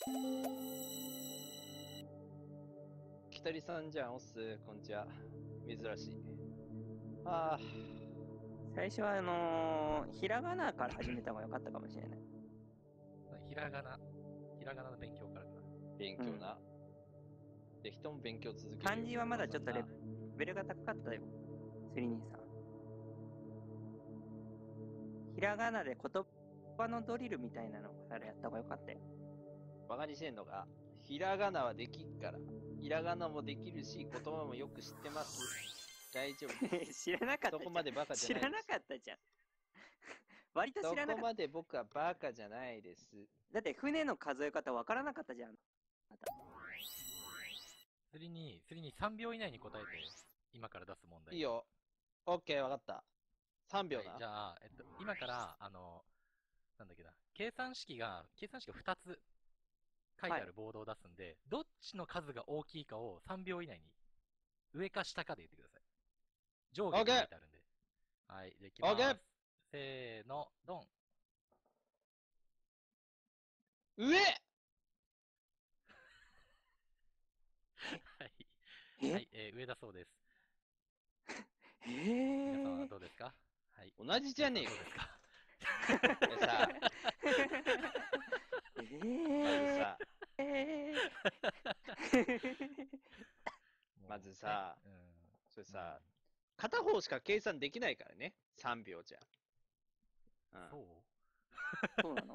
きたりさんじゃん、おっす、こんにちは。珍しい。ああ、 最初はひらがなから始めた方が良かったかもしれない。 ひらがなの勉強からかな。 勉強な。ぜひとも勉強続けるよ。 漢字はまだちょっとレなベルが高かったよ、セリ兄さん。ひらがなで言葉のドリルみたいなのからやった方が良かったよ。 バカにしてんのか。ひらがなはできっから。ひらがなもできるし、言葉もよく知ってます。大丈夫です。 知らなかったじゃん。 そこまでバカじゃないです。 知らなかったじゃん。割と知らなかった。 そこまで僕はバカじゃないです。 だって船の数え方わからなかったじゃん。 それに3秒以内に答えて、今から出す問題。 いいよ。オッケー、わかった。3秒な。 はい、じゃあ、今から、なんだっけな、計算式が2つ書いてあるボードを出すんで、どっちの数が大きいかを3秒以内に、上か下かで言ってください。上下で書いてあるんで。はい、じゃあいきます。せーの、ドン。 上はい。はい、上だそうです。皆さんはどうですか？はい。 同じじゃねえか。 どうですか？ さ、まずさ、それさ、片方しか計算できないからね。3秒じゃ。 そうなの？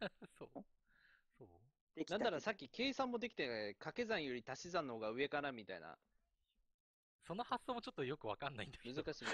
なんならさっき計算もできてない、掛け算より足し算の方が上かなみたいな。 その発想もちょっとよくわかんないんだけど。 難しい。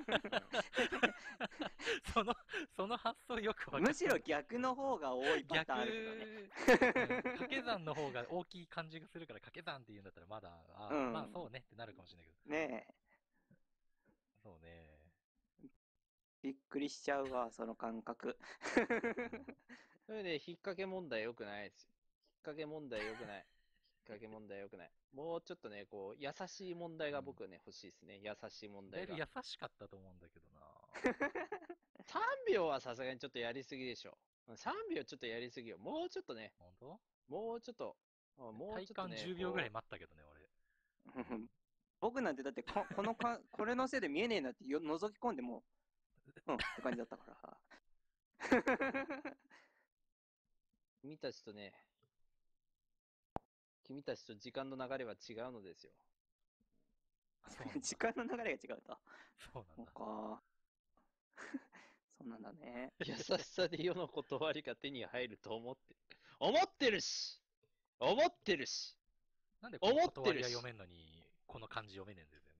その発想よくわかんない。 むしろ逆の方が多いパターンあるけどね。 掛け算の方が大きい感じがするから掛け算って言うんだったらまだ、まあそうねってなるかもしれないけど。 ねえ。そうね。 びっくりしちゃうわ、その感覚。 それで、引っ掛け問題良くないですよ。引っ掛け問題良くない。引っ掛け問題良くない。もうちょっとね、こう、優しい問題が僕はね、欲しいですね。優しい問題が。 だいぶ優しかったと思うんだけどな。 3秒はさすがにちょっとやりすぎでしょ。3秒ちょっとやりすぎよ。もうちょっとね。 本当？ もうちょっと。もうちょっとね。 体感10秒ぐらい待ったけどね、俺。 僕なんてだってこれのせいで見えねえなって覗き込んでもって感じだったから。 君たちとね、君たちと時間の流れは違うのですよ。 時間の流れが違うと。 そうなんだ。 そうなんだね。 優しさで世の断りが手に入ると思ってるしなんでこの断りが読めんのに、この漢字読めねえんだよ、全部。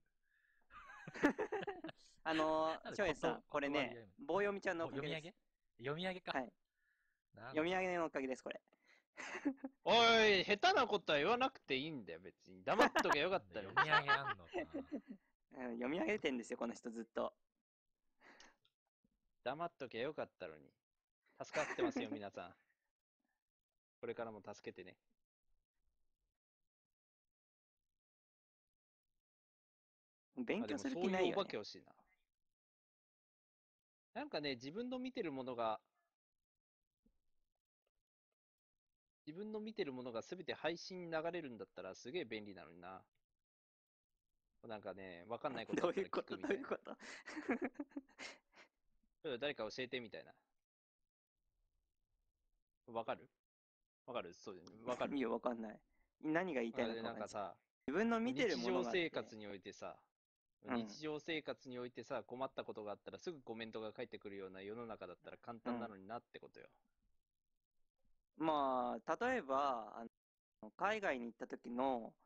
翔平さん、これね、棒読みちゃんのおかげです。 読み上げか。 はい。読み上げのおかげです、これ。 おい、下手なことは言わなくていいんだよ、別に。黙っとけよかったよ。 読み上げあんのか。 読み上げてんですよ、この人ずっと。 黙っとけよかったのに。助かってますよ、皆さん。これからも助けてね。 勉強する気ないよね。 そういうお化け欲しいな。なんかね、自分の見てるものが全て配信に流れるんだったらすげえ便利なのにな。なんかね、わかんないことだったら聞くみたいな。 どういうこと誰か教えてみたいな。わかるそうだよね。わかるいや、わかんない。何が言いたいのかなんかさ、 自分の見てるものが日常生活においてさ、困ったことがあったらすぐコメントが返ってくるような世の中だったら簡単なのになってことよ。 まあ、例えば、海外に行った時の、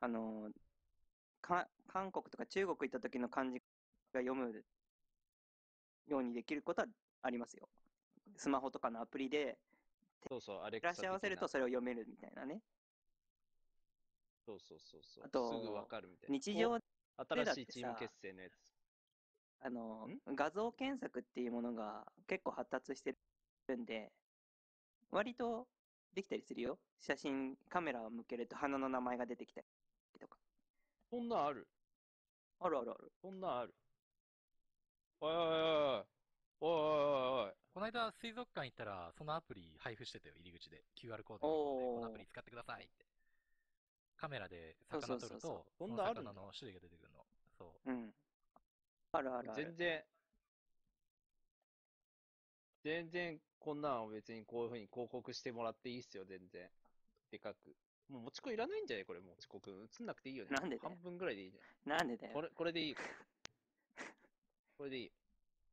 韓国とか中国行った時の漢字が読むようにできることはありますよ。スマホとかのアプリで、照らし合わせるとそれを読めるみたいなね。 そう。 あと、 すぐわかるみたいな。 日常で新しいチーム結成のやつ。 画像検索っていうものが結構発達してるんで、割とできたりするよ。カメラを向けると花の名前が出てきたりとか。 そんなんある？ ある。 そんなんある？おい。 この間水族館行ったら、そのアプリ配布してたよ、入り口で。QR コードのところで、このアプリ使ってくださいって。カメラでそうそ魚うそうそう。 撮ると、 そそのんなあるんだ。 魚の種類が出てくるの。そうん。あるあるある。 全然、全然こんなんを別にこういう風に広告してもらっていいっすよ、全然。でかく。もうもちこいらないんじゃないこれ、もちこくん。映んなくていいよね。 なんでだよ半分ぐらいでいいじなんでだよ。 ゃん。これでいい、これ。これでいい。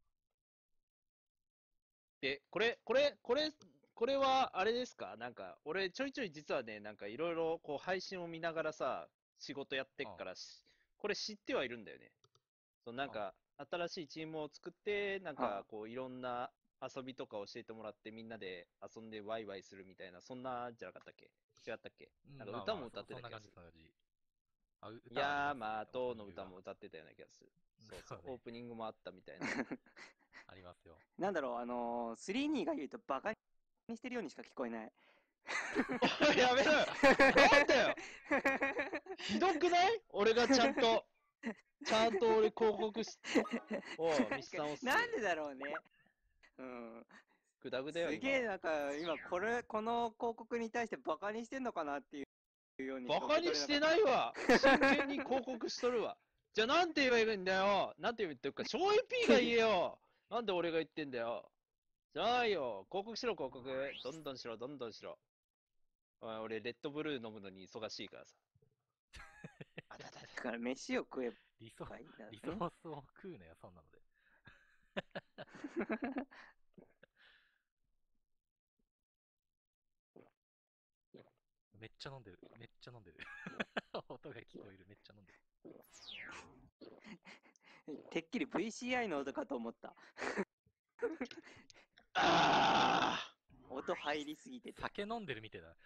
で、これは、あれですかなんか、俺ちょいちょい実はね、なんかいろいろこう配信を見ながらさ、仕事やってっからこれ知ってはいるんだよね。そう、なんか、新しいチームを作って、なんかこういろんな遊びとか教えてもらってみんなで遊んでワイワイするみたいな、そんなじゃなかったっけ違ったっけう。 なんかまあまあ、 歌も歌ってそんな感じ、 た気がする。 そんな感じ。あ、歌ありヤーますね。 マーとのオープニングが。 歌も歌ってたような気がする。そうそう、 そうね。 オープニングもあったみたいな。 ありますよ。 なんだろう、スリーニーが言うとバカにしてるようにしか聞こえない。 おいやめろよなんだよひどくない俺がちゃんと俺広告し、おう、ミスさんをなんでだろうね。うん。 グダグだよ、今は。 すげえなんか今この広告に対してバカにしてんのかなっていうようにしバか受け取れなかっカにしてないわ真剣に広告しとるわ。じゃあなんて言えばいいんだよなんて言ってるか、醤油 P が言えよなんで俺が言ってんだよじゃないよ広告しろ、広告。どんどんしろ、どんどんしろ。おい俺、レッドブルー飲むのに忙しいからさ。あたたた。 たから飯を食えリソばいいんだリソね。 ースを食うなよ、そんなので。めっちゃ飲んでる。めっちゃ飲んでる。音が聞こえる。めっちゃ飲んでる。 てっきり VCI の音かと思った。 あ音入りすぎてて。 酒飲んでるみたいだ。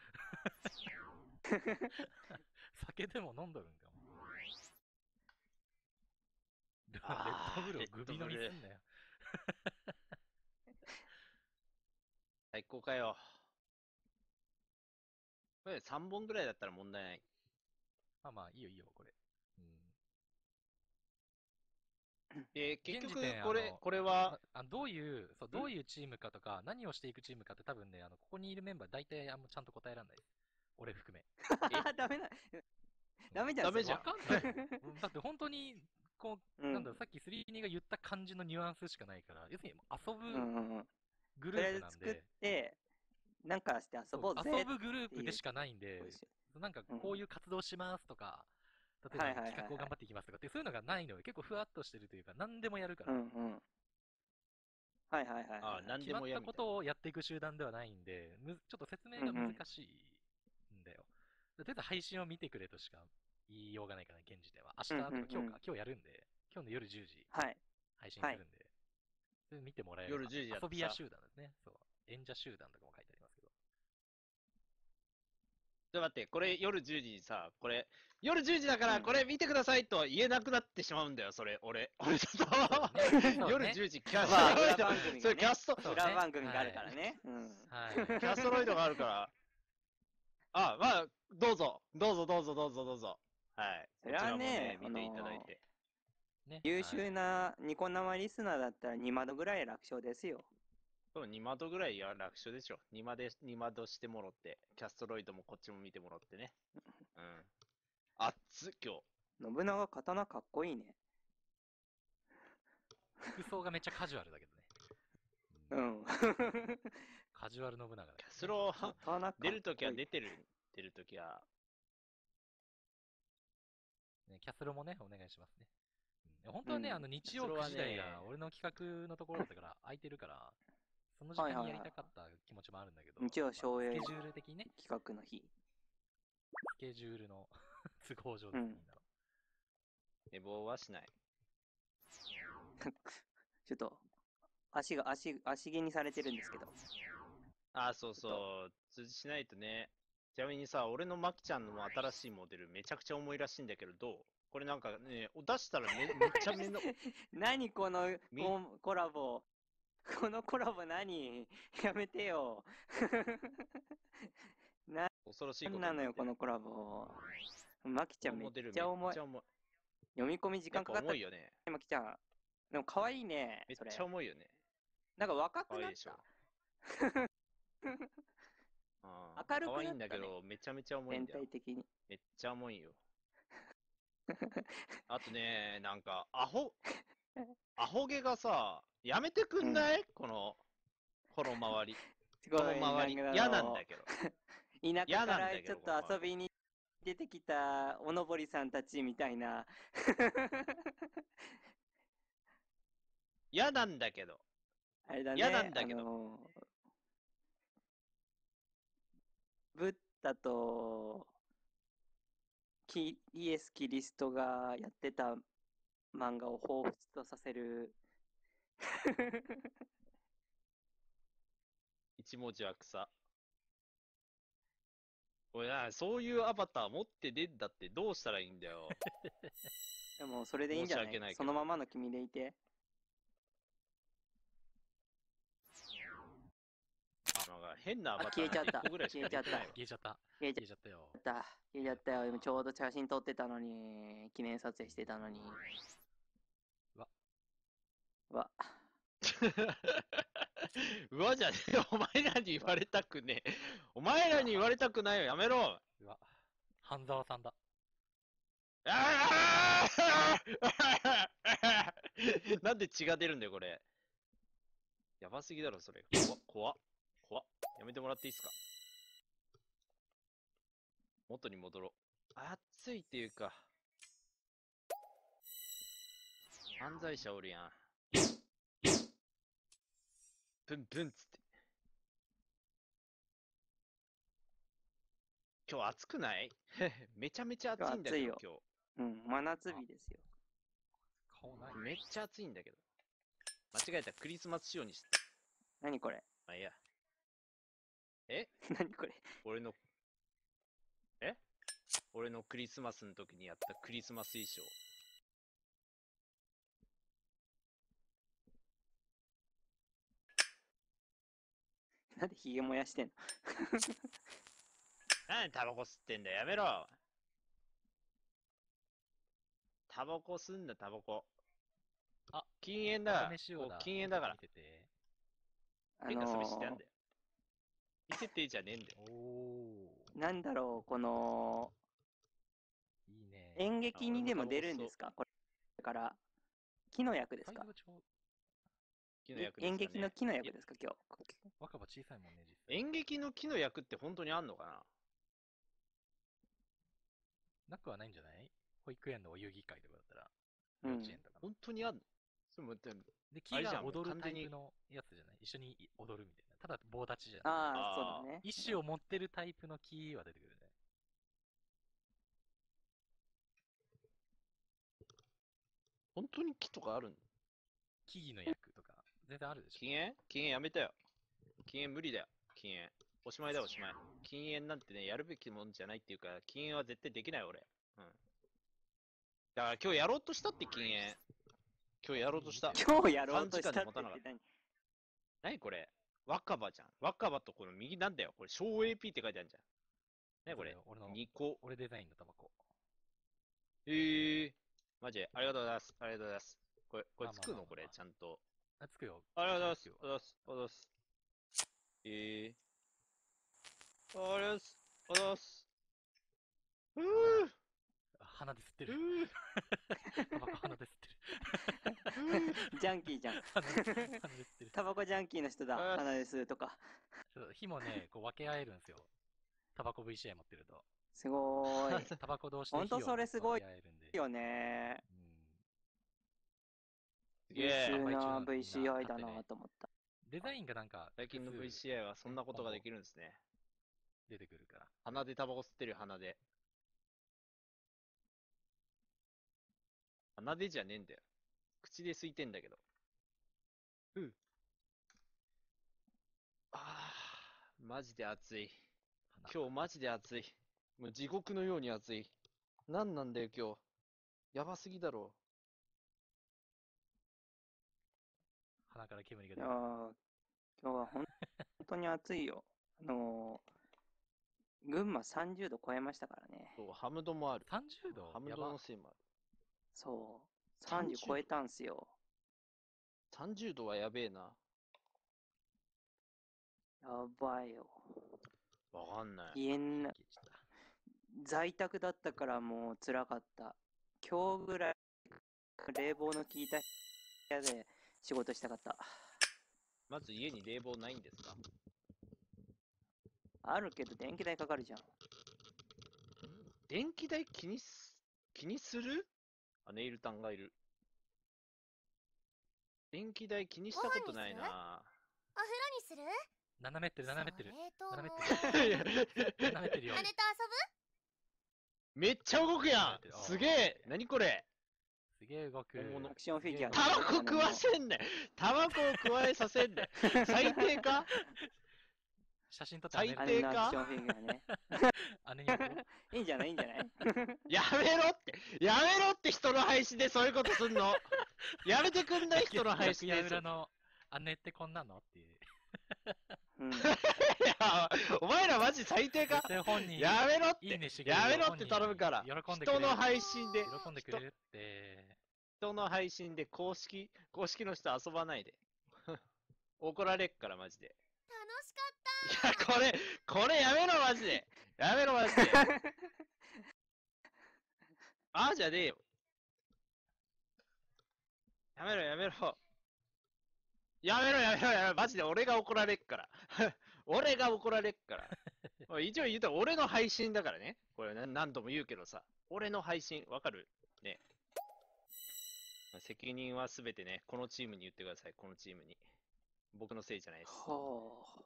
酒でも飲んどるんかも。レッドブルをグビ飲みすんなよ。 最高かよ。これ3本ぐらいだったら問題ない。 まあまあ、いいよいいよ、これ。うん。 結局現時点、 これは、 どういうチームかとか、何をしていくチームかって多分ね、ここにいるメンバー大体ちゃんと答えられないです。俺含め。 ダメだ。ダメじゃん。 ダメじゃんわかんないよ。だって本当に、こう、 うんなんだろう、さっき3-2が言った感じのニュアンスしかないから、要するに遊ぶうんうんうん。 グとりあえループなんず作っで、 て、なんかして遊ぼうぜ遊ぶグループでしかないんで、なんかこういう活動しますとか、例えばはいはいはいはい企画を頑張っていきますとかって、そういうのがないので、結構ふわっとしてるというか、何でもやるから、 うんうん。はいはいはいはい。 あ、なん決まったこでもやみたいとをやっていく集団ではないんで、ちょっと説明が難しいんだよ。とりあえず配信を見てくれとしか言いようがないかな、現時点は。明日とか今日か、今日やるんで、今日の夜10時はい。 配信するんで、それ見てもらえれば、 夜10時だとさ遊び屋集団ですね。そう。演者集団とかも書いてありますけど。 ちょっと待って、これ夜10時にさ、これ、夜10時だかうんらこれ見てくださいとは言えなくなってしまうんだよ、それ、俺ちょっとそうね夜10時、キャスまあ、 トロイド、 裏番組それがね。 キャスト、 そうね裏番組があるからね。 はい。 キャストロイドがあるから、あ、まあ、どうぞ、どうぞどうぞどうぞどうぞ。はい。 それはねこちらも見ていただいて。 ね。 優秀なニコ生リスナーだったら2窓ぐらい楽勝ですよ。 そう、2窓ぐらいや楽勝でしょ。2窓してもろって、キャストロイドもこっちも見てもらってね。うん。熱っ、今日。 信長刀かっこいいね。 服装がめっちゃカジュアルだけどね。 うん。 カジュアル信長だけどね。 キャスロ刀かっこいい出るときは出るときは、 ねキャスロもね、お願いしますね。本当はね、 うん日曜9時台が俺の企画のところだったから空いてるから、その時間にやりたかった気持ちもあるんだけど、 日曜省営スケジュール的にね、 企画の日。 スケジュールの都合上です、みんなの。 寝坊はしない。 ちょっと、足毛にされてるんですけど。 あ、そうそう、通知しないとね。ちなみにさ、俺のマキちゃんの新しいモデルめちゃくちゃ重いらしいんだけど、どうこれなんかね、出したらめっちゃ何このみコラボ。このコラボ何やめてよ。 恐ろしいこと何なのよ、 になってるこのコラボ。マキちゃんめっちゃ重い。 めっちゃ重い。 読み込み時やっぱ間かかった重いよね。 マキちゃん。でも可愛いね、 めっそれちゃ重いよね。 なんか若くなっ可愛いでしょ。 た。 あ明るく可愛いなったね。 んだけど、めちゃめちゃ重いん全だよ。 体的に。 めっちゃ重いよ。あとね、なんか、アホ毛がさ、やめてくんないこの周り。このすごい、 周り。嫌なんだけど。 田舎嫌からちょっなんだけど、この周り。 と遊びに出てきたおのぼりさんたちみたいな。 嫌なんだけど。 あれだ嫌なね、 んだけど。 ブッダとイエス・キリストがやってた漫画を彷彿とさせる。 一文字は草。俺な、そういうアバター持って出んだってどうしたらいいんだよ。 でもそれでいいんじゃない申し訳ないけどそのままの君でいて。 なんか変なアバター消えちゃった 1個ぐらいしか出てないわ。 消えちゃった。 消えちゃ消えちゃったよ。 った。消えちゃったよ。今ちょうど写真撮ってたのに、記念撮影してたのに。 わ。 わ。 うわじゃねえよ。お前らに言われたくねえ。お前らに言われたくないよ。やめろ。 うわ。半沢さんだ。 あーなんで血が出るんだよ、これ。やばすぎだろ、それ。怖っ。やめてもらっていいっすか。元に戻ろう。暑いっていうか。犯罪者おるやん。プンプンっつって。今日暑くないめちゃめちゃ暑いんだけど、 今日今うん、真夏日ですよ。 顔ない日。。めっちゃ暑いんだけど。間違えた。クリスマス仕様にした。 何これまあいいや。 何これ俺のクリスマスの時にやったクリスマス衣装。 なんでヒゲ燃やしてんのなんでタバコ吸ってんだよ。やめろ。タバコ吸んだ、タバコ。 あ、 禁煙だ。こう米塩だ。 禁煙だから見。てて。 あてか、それ知ってんのだよ。見せてじゃねえんだよ。 おなんだろう、この、 ー。いいね。 演劇にでも出るんあ俺もタバコ吸おうですかこれから。木の役ですかサイズが木の役ですかね。 演劇の木の役ですか今日。 若葉小さいもんね、実際。 演劇の木の役って本当にあんのかな。 なくはないんじゃない保育園のお遊戯会とかだったら、 うん幼稚園とかの。 本当にあんの。それもでもで、 あれじゃん木が踊るもう完全にタイプのやつじゃない一緒に踊るみたいな。ただ棒立ちじゃない。 ああ、そうあーだね。 意思を持ってるタイプの木は出てくるね。 本当に木とかあるの。 木々の役とか、全然あるでしょ。 禁煙やめたよ。禁煙無理だよ。禁煙。おしまいだ、おしまい。禁煙なんてね、やるべきもんじゃないっていうか、禁煙は絶対できない、俺。うん。だから今日やろうとしたって禁煙。今日やろうとした。 今日やろうとした 3 って時間で持たなかった何何これ若葉じゃん。若葉とこの右なんだよ。これ、小 AP って書いてあるじゃん。ねこれ俺の、 2個。 俺デザインのタバコ。 マジで。ありがとうございます。ありがとうございます。これまあまあつくのまあまあこれ、ちゃんと。 あ、つくよ。 ありがとうございます。ありつくよがとうございます。ありがとうございます。ありがとうございます。ありがとうございます。 鼻で吸ってる。 うタバコ鼻で吸ってる。 ジャンキーじゃん。 鼻で吸ってる。 タバコジャンキーの人だ。 あ鼻で吸うとか。 そう火もね、こう分け合えるんですよ。タバコ VCI 持ってると。 すごーい。 タバコ同士でほんと火をそれすごい分け合えるんで。 よね。優すげえ。 秀な販売中なんでみんな VCI だ買ってねなと思った。 デザインがなんか、 最近の複数 VCI はそんなことができるんですね。 出てくるから。 鼻でタバコ吸ってるよ鼻で。鼻でじゃねえんだよ。口で吸いてんだけど。マジで暑い。今日マジで暑い。もう地獄のように暑い。なんなんだよ今日。やばすぎだろ。 鼻から煙がいや出る。 ー今日は本当に暑いよ。群馬30度超えましたからね。 そう、ハムドもある。 30度ハムやばドのせいもある。 そう。 30 30超えたんすよ。 30度はやべえな。 やばいよ。 わかんない。 家ん消えちゃった在宅だったからもう辛かった。今日ぐらい冷房の効いた部屋で仕事したかった。 まず家に冷房ないんですか？ あるけど電気代かかるじゃん。 電気代気にする？あ、ネイルタンがいる。電気代気にしたことないな。 お風呂にする？ 斜めってる、斜めってる。 それとも斜めってる。斜めってるよ。 姉と遊めっちゃ動くやん。すげえ。何これ。 すげえ動く。 本物アクションフィギュアすげえ動くタバコ食わせんねん。タバコを加えさせんねん。最低か？ 写真撮って最姉低か姉のアクションフィギュアね。 姉に送ろう。 いいんじゃないいいんじゃないやめろって。やめろって人の配信でそういうことすんの。やめてくんない人の配信で。 楽屋裏の姉ってこんなのっていう。 うん。 いや、お前らマジ最低か？ 絶対本人やめろって。 いいねしてくれるやめろって頼むから。 喜んでくれる人の配信で、 喜んでくれるって。 人の配信で公式の人遊ばないで。怒られっからマジで。 楽しかっいや、これやめろマジで。やめろマジで。ああじゃねえよ。やめろやめろ。やめろやめろやめろ。マジで俺が怒られっから。俺が怒られっから。一応言うと俺の配信だからね。これ何度も言うけどさ。俺の配信、わかるね。責任はすべてね、このチームに言ってください。このチームに。僕のせいじゃないです。 ほう。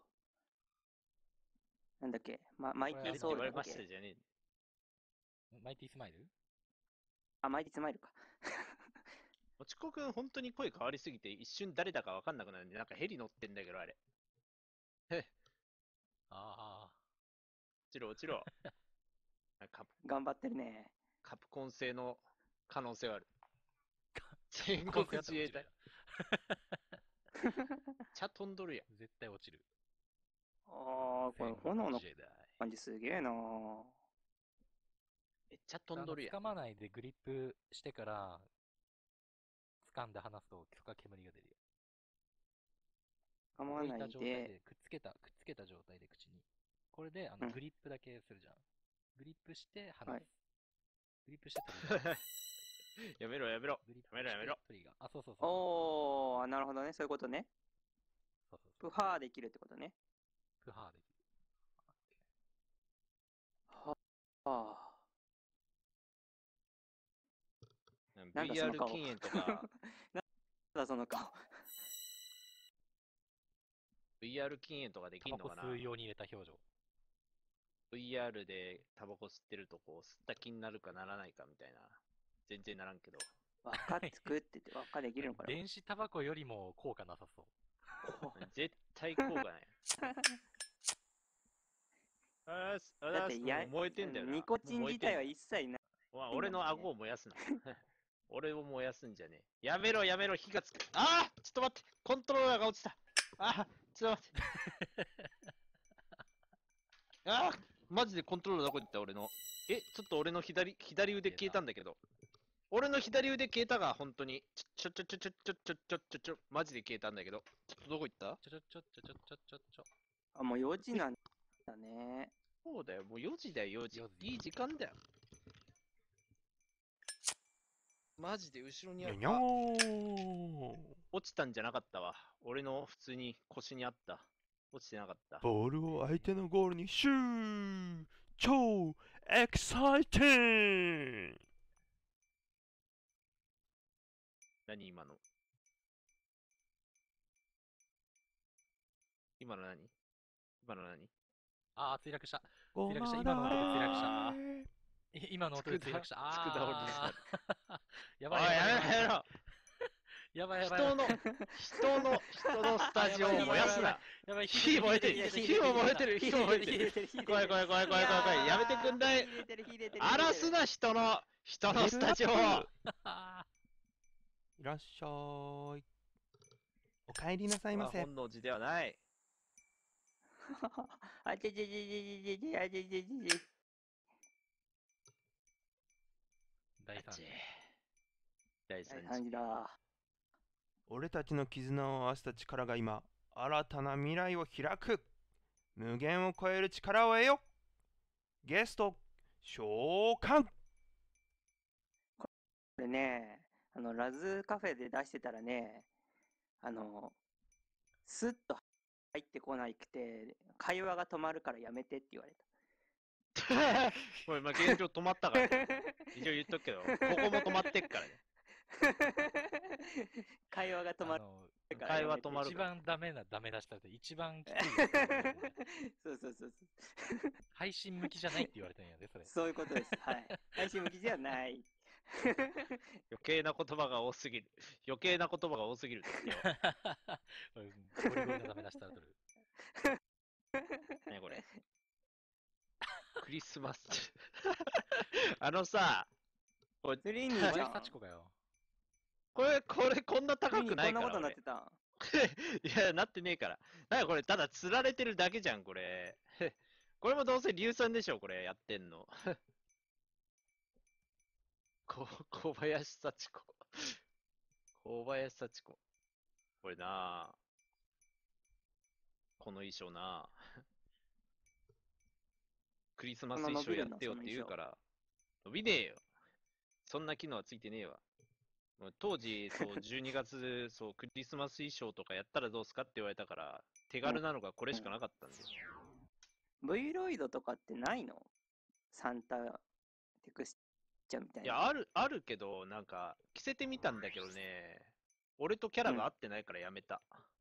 なんだっけ、マイティーやれってソウルだっ言われましたけ。 じゃねマイティスマイルあ、マイティースマイルか。 え。もちこくん、本当に声変わりすぎて、一瞬誰だかわかんなくなるんで、なんかヘリ乗ってんだけど、あれ。 あ落ちろ、落ちろ。 頑張ってるね。 カプコン製の可能性はある。 あ。 戦国自衛隊。茶飛んどるやん。 絶対落ちる。 ああ、これ炎の自衛隊感じすげえなー。 めっちゃ飛んどるやん。 掴まないでグリップしてから、掴んで離すと許可煙が出るよ。 構わない置いた状態で。 で、くっつけた状態で口に。これで、 うんグリップだけするじゃん。グリップして離す。 はいグリップしてトリガー。 やめろやめろ。 グリップやめろやめろしてトリガー。あ、そうそうそう。 おー、なるほどね。そういうことね。 そうそうそう。 プハーできるってことね。 プハーできる。 はあ。なんだその VR 顔。 禁煙とか、 なんだその顔。 VR 禁煙とかできタバコんのかな？ 吸うように入れた表情。 VR でタバコ吸ってるとこう吸った気になるかならないかみたいな。全然ならんけど。 輪っか作ってて輪っかできるのかな。 電子タバコよりも効果なさそう。 絶対効果ない。 だってや、 燃えてんだよな。 ニコチン自体はもう燃えてん一切ない。 俺の顎を燃やすな。俺を燃やすんじゃねえ。やめろやめろ、火がつく。ああちょっと待って。コントローラーが落ちた。ああちょっと待って。ああマジでコントローラーどこ行った俺の。ちょっと俺の左腕消えたんだけど。俺の左腕消えたが、本当に。マジで消えたんだけど。ちょっとどこ行った？ ちょ。 あ、もう4時なんだね。 そうだよ、もう4時だよ、4時。 4時いい時間だよ。マジで後ろにある。 にょにょー落ちたんじゃなかったわ。俺の普通に腰にあった。落ちてなかった。 ボールを相手のゴールにシュー超エキサイティング何今の？今の何？今の何？ あー、墜落した。 ご墜落したま今の音で墜落しただ今の音で墜落した。 つくだおりさあー。やおい、 ばいやめろやめろ。 やばいやばい。 人のスタジオを燃やすな。 やばい、 火燃えてる。火も燃えてる。火も燃えてる。怖い怖い怖い怖い怖い怖い。やめてくんない。荒らすな、人のスタジオを。 いらっしゃーい。お帰りなさいませ。 本能寺ではない。 あちちちちちちあちちちち。 第3次。 第3次。 感じだ。 俺たちの絆を合わせた力が今、新たな未来を開く。 無限を超える力を得よ。ゲスト召喚。 これね、ラズカフェで出してたらね、スッと入ってこないくて、会話が止まるからやめてって言われこれ、まあ、現状止まったからね。一応言っとくけど、ここも止まってっからね。 た。会話が止まるから会話やめて止まるから。 一番ダメ出したって一番きついやつ言われてんねそうそうそうそう。 配信向きじゃないって言われてんやで、それ。 そういうことです。はい。配信向きじゃない。 余計な言葉が多すぎる。余計な言葉が多すぎるって言ってよ。 ゴリゴリのダメ出したらとる。 ねこれ。クリスマス。あのさ、これ、 スリーニお前ーじゃん。 幸子かよ。 これこんな高くないから。 こんなことになってた。 俺いや、なってねえから。なんかこれ、ただ釣られてるだけじゃん、これ。これもどうせ硫酸でしょ、これ、やってんの。小林幸子。小林幸子。これなあこの衣装なあクリスマス衣装やってよって言うから、伸びねえよ。そんな機能はついてねえわ。もう当時、そう、12月、そう、クリスマス衣装とかやったらどうすかって言われたから、手軽なのがこれしかなかったんで。 V ロイドとかってないの？サンタテクスチャみたいな。 いや、あるけど、なんか、着せてみたんだけどね、俺とキャラが合ってないからやめた。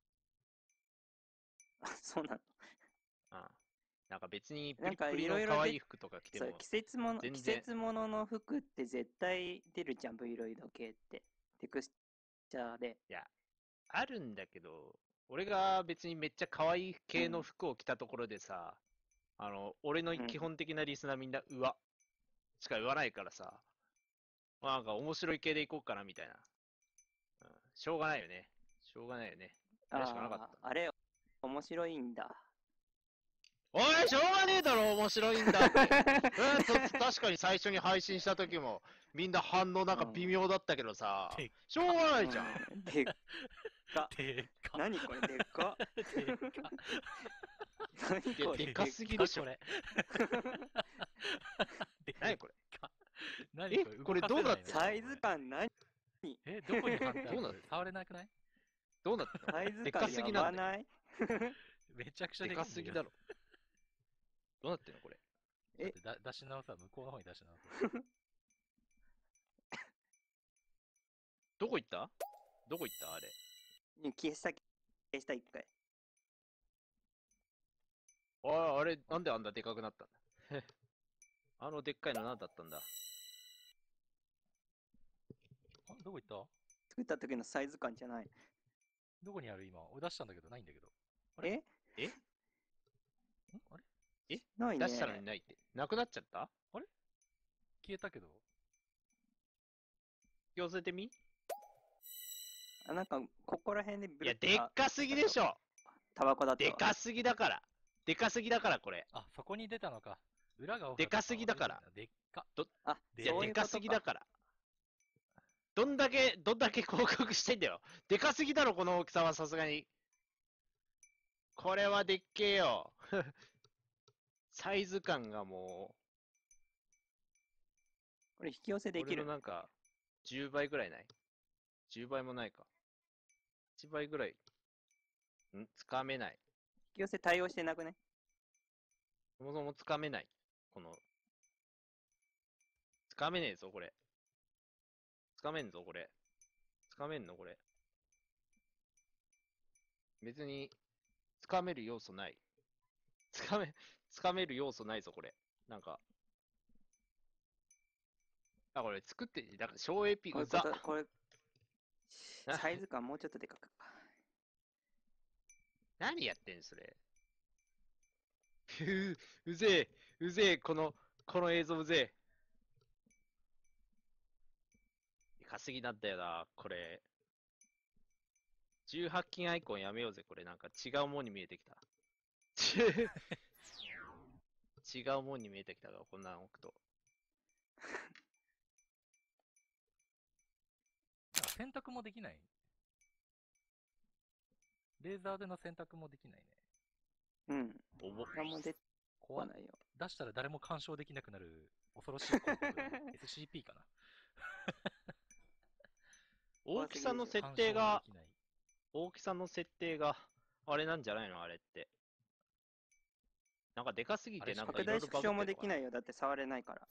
あ、そうなの。 うん。なんか別にプなんかリプリいろいろでの可愛い服とか着てそうも、 季節もの全然季節ものの服って絶対出るじゃん、V ロイド系ってテクスチャーで。 いや、あるんだけど、俺が別にめっちゃ可愛い系の服を着たところでさ、俺の基本的なリスナーみんなしか言わないからさ、まあなんか面白い系でいこうかなみたいな。うん、しょうがないよね。しょうがないよね。あれしかなかった。 あれ面白いんだ。 おい、しょうがねえだろ、面白いんだって。確かに最初に配信した時も、みんな反応なんか微妙だったけどさ、 でっしょうがないじゃん。 うんでっか。 でっか。 何これでっか。 でっか。 何これでかすぎでしょこれ。 何これ何これこれどうなってんのサイズ感何？ どこに貼ってあるのどうなって触れなくないどうなったのサイズでか感やすぎなんだよ。 ばない？ めちゃくちゃででかいんだけどかすぎだろ。どうなってんのこれ。 えちょっと出し直さ、向こうの方に出し直す。 どこ行ったどこ行ったあれ。 消した一回。 あれ、なんであんなでかくなったんだでっかいの何だったんだあ、どこ行った作った時のサイズ感じゃない。 どこにある今。俺出したんだけど、ないんだけど。あれえあれないね。 出したのにないって。なくなっちゃった消えたけど。 寄せてみなんか、ここら辺でブいや、 ルッとでっかすぎでしょタバコだったわ。 でかすぎだからでかすぎだから、これ。 あ、そこに出たのか。裏が多かったでかすぎだから。 でっか。 あ、 いや、 そういうことでかすぎだから。どんだけ広告してんだよ。でかすぎだろ、この大きさはさすがに。これはでっけえよ。サイズ感がもこれ引き寄せう、 できる俺の。なんか、10倍ぐらいない ?10 倍もないか。1倍ぐらい。つかめない。 引き寄せ対応してなくね？ そもそもつかめない。つかめねえぞ、これ。つかめんぞ、これ。つかめんの、これ。別に、つかめる要素ない。つかめる要素ないぞ、これ。なんか。あ、これ作って、なんか、小エピこれうざ。 これ、 なサイズ感もうちょっとでかく。 何やってんそれ。うぜえ、うぜえ、この映像うぜえ。でかすぎなんだよな、これ。18金アイコンやめようぜ、これ。なんか違うもんに見えてきた。違うもんに見えてきたが、こんなん置くと。 洗濯もできない。レーザーでの洗濯もできないね。 うん。 おぼ何も出てこ怖っないよ。 出したら誰も干渉できなくなる恐ろしい広告。SCP かな。 大きさの設干渉も定がで、きない。 大きさの設定が、あれなんじゃないのあれって。なんかでかすぎあれて、なんか拡いろいろバグ大縮小もってるのかなできないよ。だって触れないから。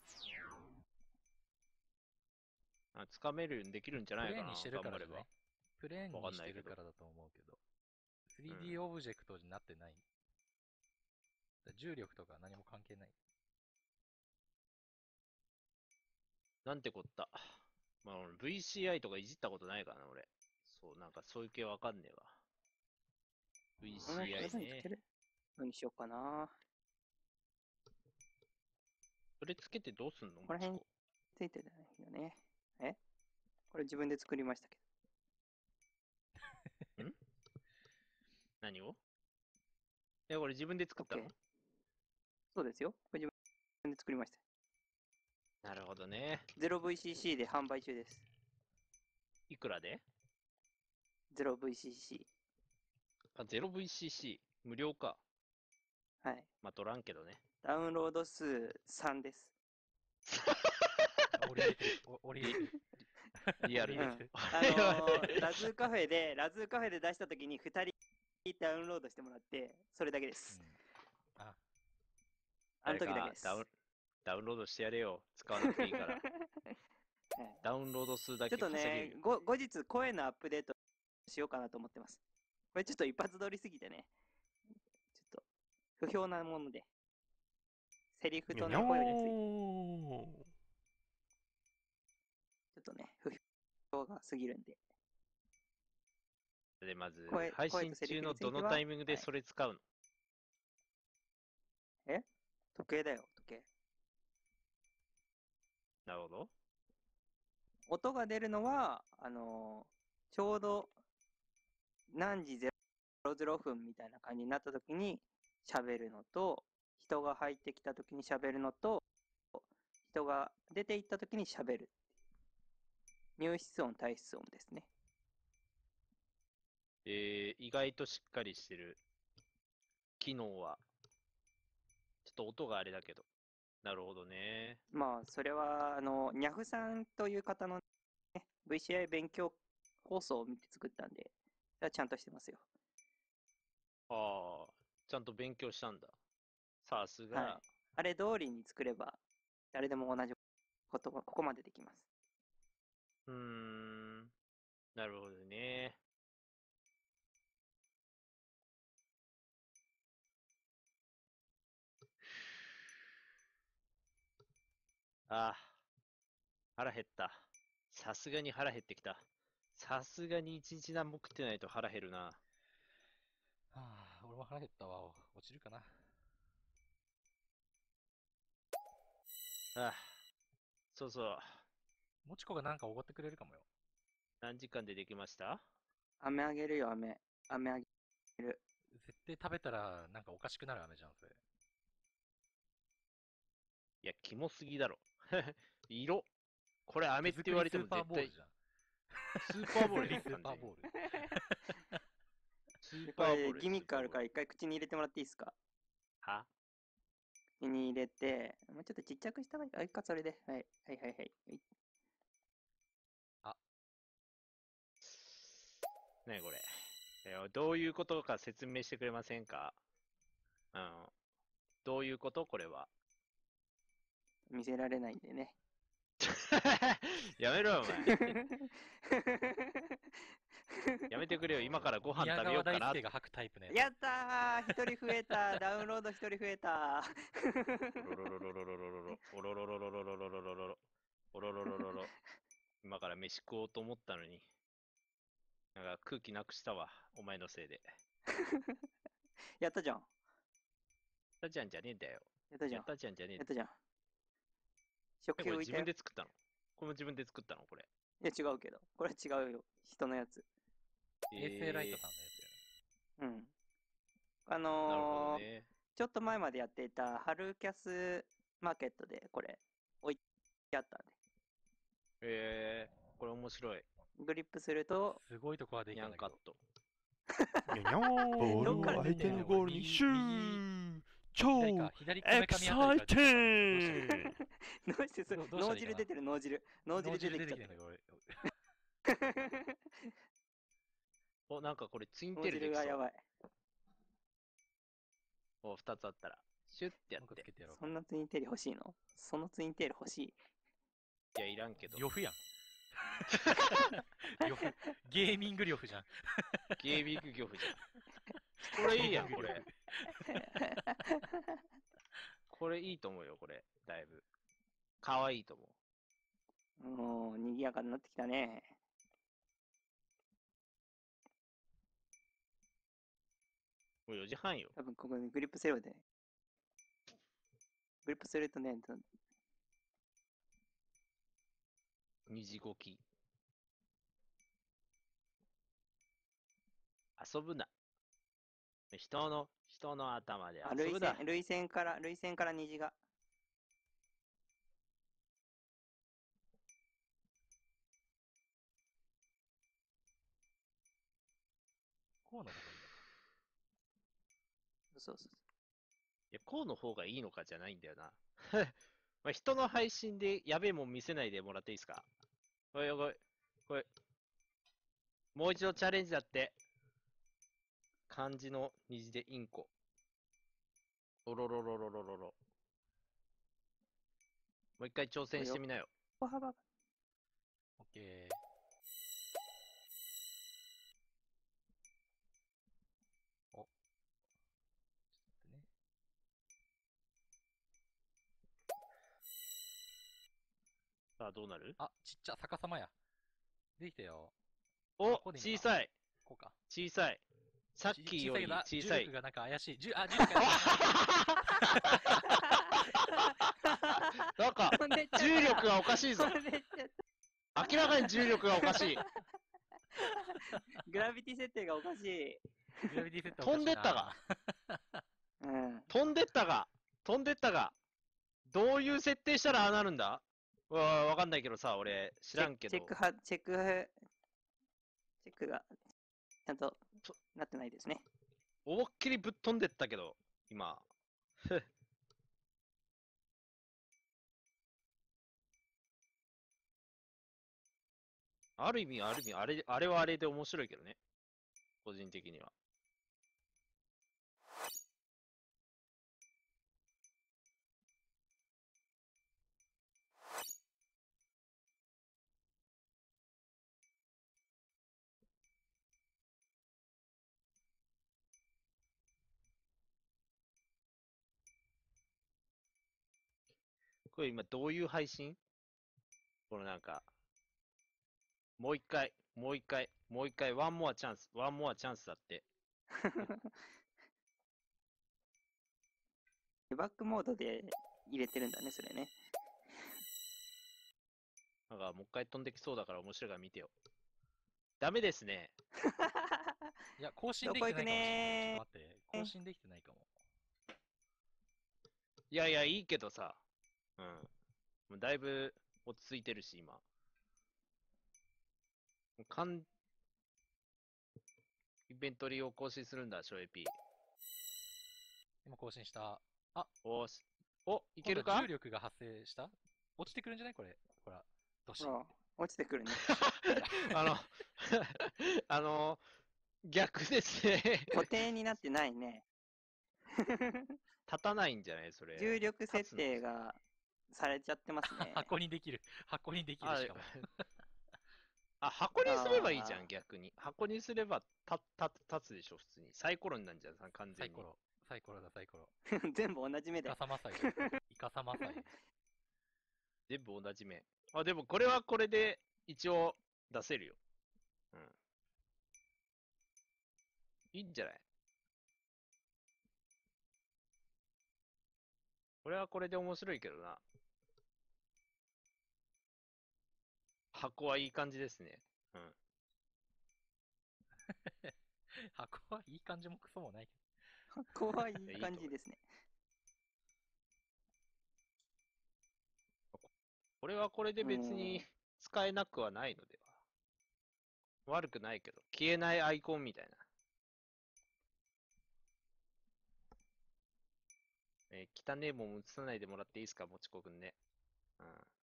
あ掴めるようにできるんじゃないかなプレーンにしてるからじゃない頑張れば。 プレーンわかにしんないけどてるからだと思うけど。3D オブジェクトになってない。重力とか何も関係ない。 なんてこった。まあ、俺 VCI とかいじったことないからな、俺。そう、なんかそういう系わかんねえわ。 これ VCI ねにつけ。るのにしようかな。 それつけてどうすんのここら辺もちこついてないよね。これ自分で作りましたけ何をこれ自分で作ったの OK そうですよ。これ自分で作りました。 なるほどね。 0VCC で販売中です。 いくらで 0VCC。 あ、0VCC。無料か。 はい。 まあ、取らんけどね。 ダウンロード数3です。 折り入れてる。折り入れてる。 リアルで折り入れてる。 ラズーカフェで出したときに2人ダウンロードしてもらって、それだけです。 あ、 あの時だけです。 ダウンロードしてやれよ。使わなくていいから。 はいダウンロード数だけちょっと稼げるよ。 ね、後日声のアップデートしようかなと思ってます。これちょっと一発撮りすぎてね、ちょっと不評なもので、セリフとね、 にょにょ声がついて、 ーちょっとね、不評が過ぎるんで。 で、まず声、 配信とセリ中のフについてはどのタイミングではいそれ使うの、 時計だよ、時計。 なるほど。 音が出るのは、ちょうど何時00分みたいな感じになった時に喋るのと、人が入ってきた時に喋るのと、人が出て行った時に喋る。入室音、退室音ですね。 意外としっかりしてる。機能は。ちょっと音があれだけど。なるほどね。 まあ、それは、ニャフさんという方の、ね、VCI 勉強放送を見て作ったんで、それはちゃんとしてますよ。 ああ、ちゃんと勉強したんだ。さすが。 はい。あれ通りに作れば、誰でも同じことがここまでできます。 なるほどね。ああ、腹減った。さすがに腹減ってきた。さすがに一日何も食ってないと腹減るな。 はあ、俺も腹減ったわ。落ちるかな。 ああ、そうそう。 もちこがなんかおごってくれるかもよ。 何時間でできました？ 飴あげるよ、飴。飴あげる。 絶対食べたらなんかおかしくなる飴じゃん、それ。 いや、キモすぎだろ。色。これ飴って言われても手作り絶スーパーボールじゃん。 対スーパーボールやんスーパーボール。 スーこパーボール。 れギミックあるから一回口に入れてもらっていいですか？ は口に入れて、もうちょっとちっちゃくした方がいいか、それで。はい。はいはいはい。はいねえこれ。どういうことか説明してくれませんか？どういうことこれは。 見せられないんでね。 やめろよ、お前。やめてくれよ。今からご飯宮食べようかな川大輔。が吐くタイプのやつ。 やったー、一人増えた。ダウンロード一人増えた。 おろろろろろろろろろおろろろろろろろろろろろおろろろろろ今から飯食おうと思ったのに。なんか空気なくしたわ。お前のせいで。 やったじゃん。 やったじゃんじゃねえんだよ。 やったじゃん。 やったじゃんじゃねえんだよ。 やったじゃん。食これ自器置いたよ。 分で作ったの？これも自分で作ったのこれ。 いや、違うけど。これ違うよ。人のやつ。 衛星ライトさんのやつよね。 うん。 なるほどね。 ちょっと前までやっていた春キャスマーケットでこれ置いてあったんこれ面白い。 で。グリップすると、 すごいとこはできニたんだけど。 ャンカット。 にゃにゃーボールを相手のゴールにシュー超左エこめかみキサイテあたりから出てきィングどうしてそどうした脳らいいかな汁出てる、脳汁。脳た。 汁出脳汁てきちゃっ出てきてんだた。 けど、俺。 お、なんかこれツイン脳テールできそう。 汁がやばい。 お、2つあったら。シュッてやなんって。 かつけてやろうそんなツインテール欲しいの？そのツインテール欲しい。 いや、いらんけど。 呂布やん。呂布。ゲーミング呂布じゃん。 ゲーミング漁夫じゃん。これいいやん、これ。これいいと思うよ、これ。だいぶ。かわいいと思う。 もう、賑やかになってきたね。 もう4時半よ。 多分ここでグリップセロで。グリップするとね、 2時5き。遊ぶな。人の頭で遊ぶな。 涙腺から虹が。 こうの方がいいそうそう。 いや、こうの方がいいのかじゃないんだよな。まあ、人の配信でやべえもん見せないでもらっていいですか？これ。もう一度チャレンジだって。漢字の虹でインコ。おろろろろろろろ。もう一回挑戦してみなよ。 歩幅が。 オッケー。お。ちょっと待ってね。 さあ、どうなる？ あ、ちっちゃ、逆さまや。できたよ。 お、 ここでいいのか小さい。 こうか。 小さい。さっきより小さい重力。がなんか怪しい。重力がなんか、 飛んでっちゃった重力がおかしいぞ。 飛んでっちゃっ明らかに重力がおかしい。 たグラビティ設定がおかしい。 グラビティセット飛んでったが。 うん。 飛んでったが。どういう設定したらああなるんだ？わかんないけどさ、俺、知らんけど。 チェックがちゃんとなってないですね。 思いっきりぶっ飛んでったけど、今。ある意味、あれはあれで面白いけどね。個人的には。これ今どういう配信？このなんか、もう一回、ワンモアチャンスだって。 バックモードで入れてるんだね、それね。 なんかもう一回飛んできそうだから面白いから見てよ。ダメですね。 いや、更新できてないかもしれない。ちょっと待って。更新できてないかも。 いやいや、いいけどさ。うん。もうだいぶ落ち着いてるし、今。イベントリーを更新するんだ、ショーエピ。 今更新した。あ、 おーし。お、いけるか今度は重力が発生した落ちてくるんじゃないこれ。ほら、どし。 ほら、落ちてくるね。 あの、あの、逆ですね。 固定になってないね。 立たないんじゃないそれ。 重力設定がされちゃってますね。 箱にできる。箱にできるしかも。 あ、箱にすればいいじゃあーん、逆に。箱にすれば立つでしょ、普通に。サイコロになるんじゃん、完全に。 サイコロ。サイコロだ、サイコロ。 全部同じ目でイカ。サマサイだ。イカサマサイ。 全部同じ目。あ、でもこれはこれで一応出せるよ。うん。いいんじゃない？これはこれで面白いけどな。箱はいい感じですね。うん。 箱はいい感じもクソもないけ怖い感じですね。 これはこれで別に使えなくはないのでは。悪くないけど。消えないアイコンみたいな。 汚ねえもん映さないでもらっていいですか、もちこくんね。うん。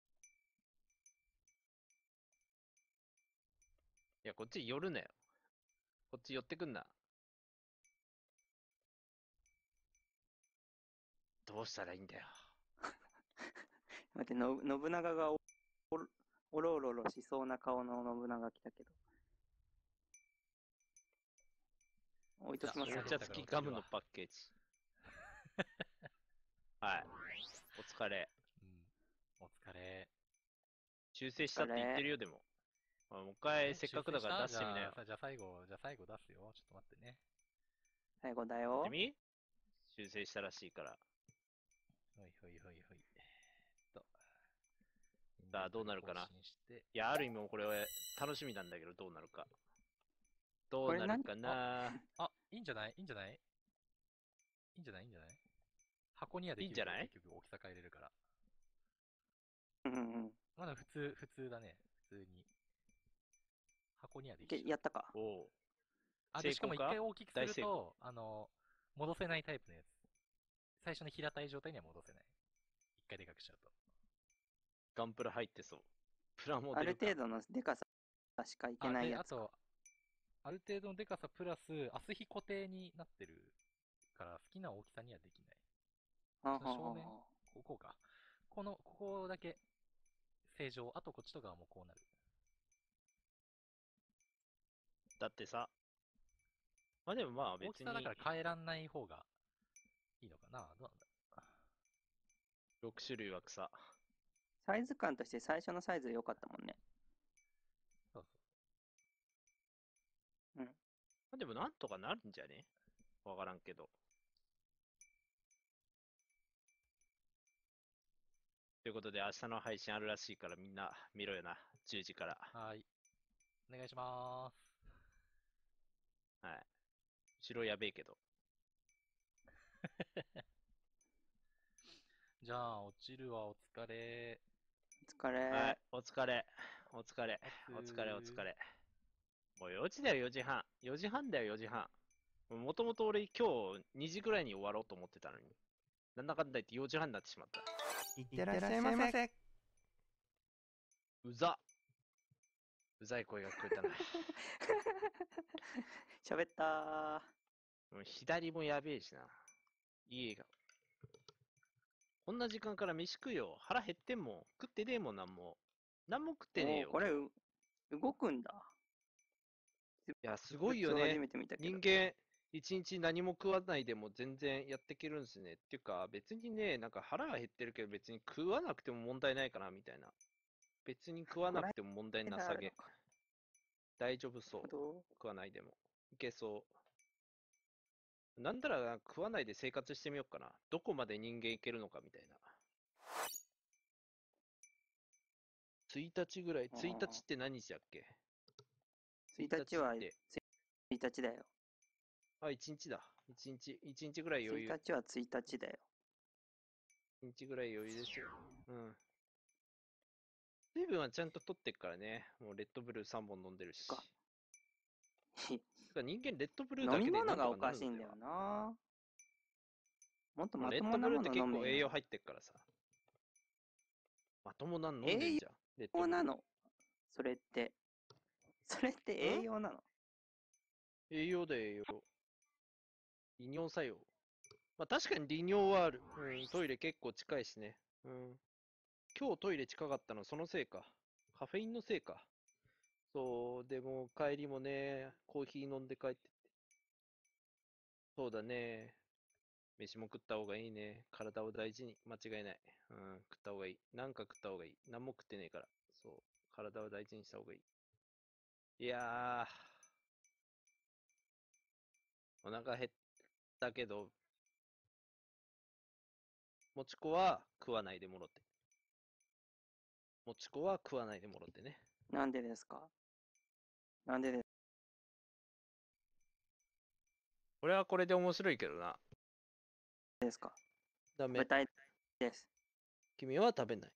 いや、こっち寄るなよ。こっち寄ってくんな。どうしたらいいんだよ。 待って、信長がおろおろしそうな顔の信長来たけど。置いときますよお茶付きガムのパッケージ。はい。お疲れ。 お疲れ。 修正したって言ってるよ、でも。もう一回、せっかくだから出してみなよ。 じゃあ最後出すよ。ちょっと待ってね。 最後だやっよて。み修正したらしいから。 ほいほいほいほい。 さあ、どうなるかな。 更新していや、ある意味もうこれは楽しみなんだけど、どうなるか。どうこれなるかな。 あ、いいんじゃない箱にはできるいいんじゃない結局大きさ変えれるから。 うんうんまだ普通だね。普通に。箱にはできで、 る。 やったか。 おお。 あ、で、しかも一成功か回大きくする大成と、戻せないタイプのやつ。最初の平たい状態には戻せない。一回でかくしちゃうと。 ガンプラ入ってそう。プラモあデルか。 る程度のでかさしかいけないで、 やつか。 あと、ある程度のでかさプラス、アスヒ固定になってるから、好きな大きさにはできない。 はその正面、ここか。ここだけ正常。あとこっちとかはもうこうなる。 だってさ。まあでもまあ別に。 大きさだから変えらんない方がいいのかな。どうなんだ 6種類は草。 サイズ感として最初のサイズ良かったもんね。 そうまあでもなんとかなるんじゃねわからんけど。ということで、明日の配信あるらしいからみんな見ろよな。10時から。 はい。お願いしまーす。 はい。後ろやべえけど。 じゃあ、落ちるわ、お疲れ。 お疲れ。 はい。お疲れ。お疲れ。 おつーお疲れ、お疲れ。もう4時だよ、4時半。4時半だよ、4時半。もともと俺今日2時ぐらいに終わろうと思ってたのに。なんだかんだ言って4時半になってしまった。 いってらっしゃいませ。 うざ。うざい声が聞こえたな。 喋ったー。 もう左もやべえしな。いい笑顔。こんな時間から飯食うよ。腹減ってんもん。食ってねえもん、なんも。なんも食ってねえよ。 これ動くんだ。 いや、すごいよ普通初ね。 めて見たけど。 人間、一日何も食わないでも全然やっていけるんすね。っていうか、別にね、なんか腹が減ってるけど別に食わなくても問題ないかな、みたいな。別に食わなくても問題なさげ。大丈夫そう。食わないでも。いけそう。なんだら食わないで生活してみようかな。どこまで人間いけるのかみたいな。1日ぐらい。1日って何日だっけ 1日はって 1日だよ。 あ、1日だ。1日ぐらい余裕。 1日は1日だよ。 1日ぐらい余裕ですよ。うん。水分はちゃんと取ってっからね。もうレッドブルー3本飲んでるし。 かてか人間レッドブルーだ飲みけでなん物がおとかなるのでかしいんだよは。 な。もっともうレッまともドブルーってなもの飲め結構栄養よ。 入ってっからさ。まともなの飲んでんじゃん。レッドブルー栄養なのそれって。それって栄養なの栄養だよ、栄養。利尿作用。まあ確かに利尿はある。うん、トイレ結構近いしね。うん。今日トイレ近かったのそのせいか。カフェインのせいか。そう、でも帰りもね、コーヒー飲んで帰ってって。そうだね。飯も食った方がいいね。体を大事に。間違いない。うん、食った方がいい。なんか食った方がいい。何も食ってねえから。そう。体を大事にした方がいい。いやー、お腹減ったけど、もちこは食わないでもろて。もちこは食わないでもろてね。 なんでですかなんでですこれはこれで面白いけどな。 ですかダメ。 食べたいです。 君は食べない。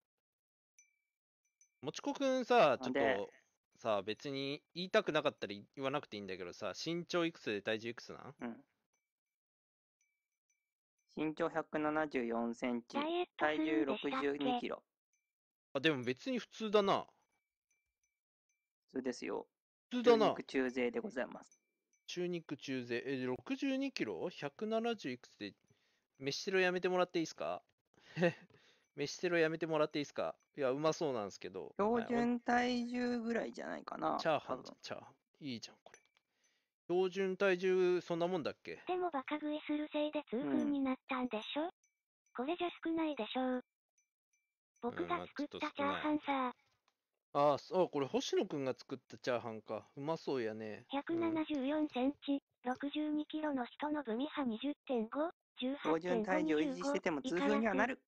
もちこくんさ、ちょっなんでとさ、別に言いたくなかったら言わなくていいんだけどさ、身長いくつで体重いくつなん身長174センチ、 ダイエットす体重るんでしたっ 62 け？ キロ。 あ、でも別に普通だな。 そうですよ。 普通だな中肉。中背でございます。 中肉中背。62キロ ?170 いくつで、飯テロやめてもらっていいですか？飯テロやめてもらっていいですか？いや、うまそうなんですけど。 標はい準体重ぐらいじゃないかな。 チャーハンじゃん、チャーハン。いいじゃん、これ。標準体重、そんなもんだっけ？ でもバカ食いするせいで痛風になったんでしょ？これじゃ少ないでしょう。僕が作ったチャーハンさ、 ああ、そう、これ星野くんが作ったチャーハンか。うまそうやね。 174センチ、62キロの人の分派20.5、 標準体重を維持してても痛風にはなる。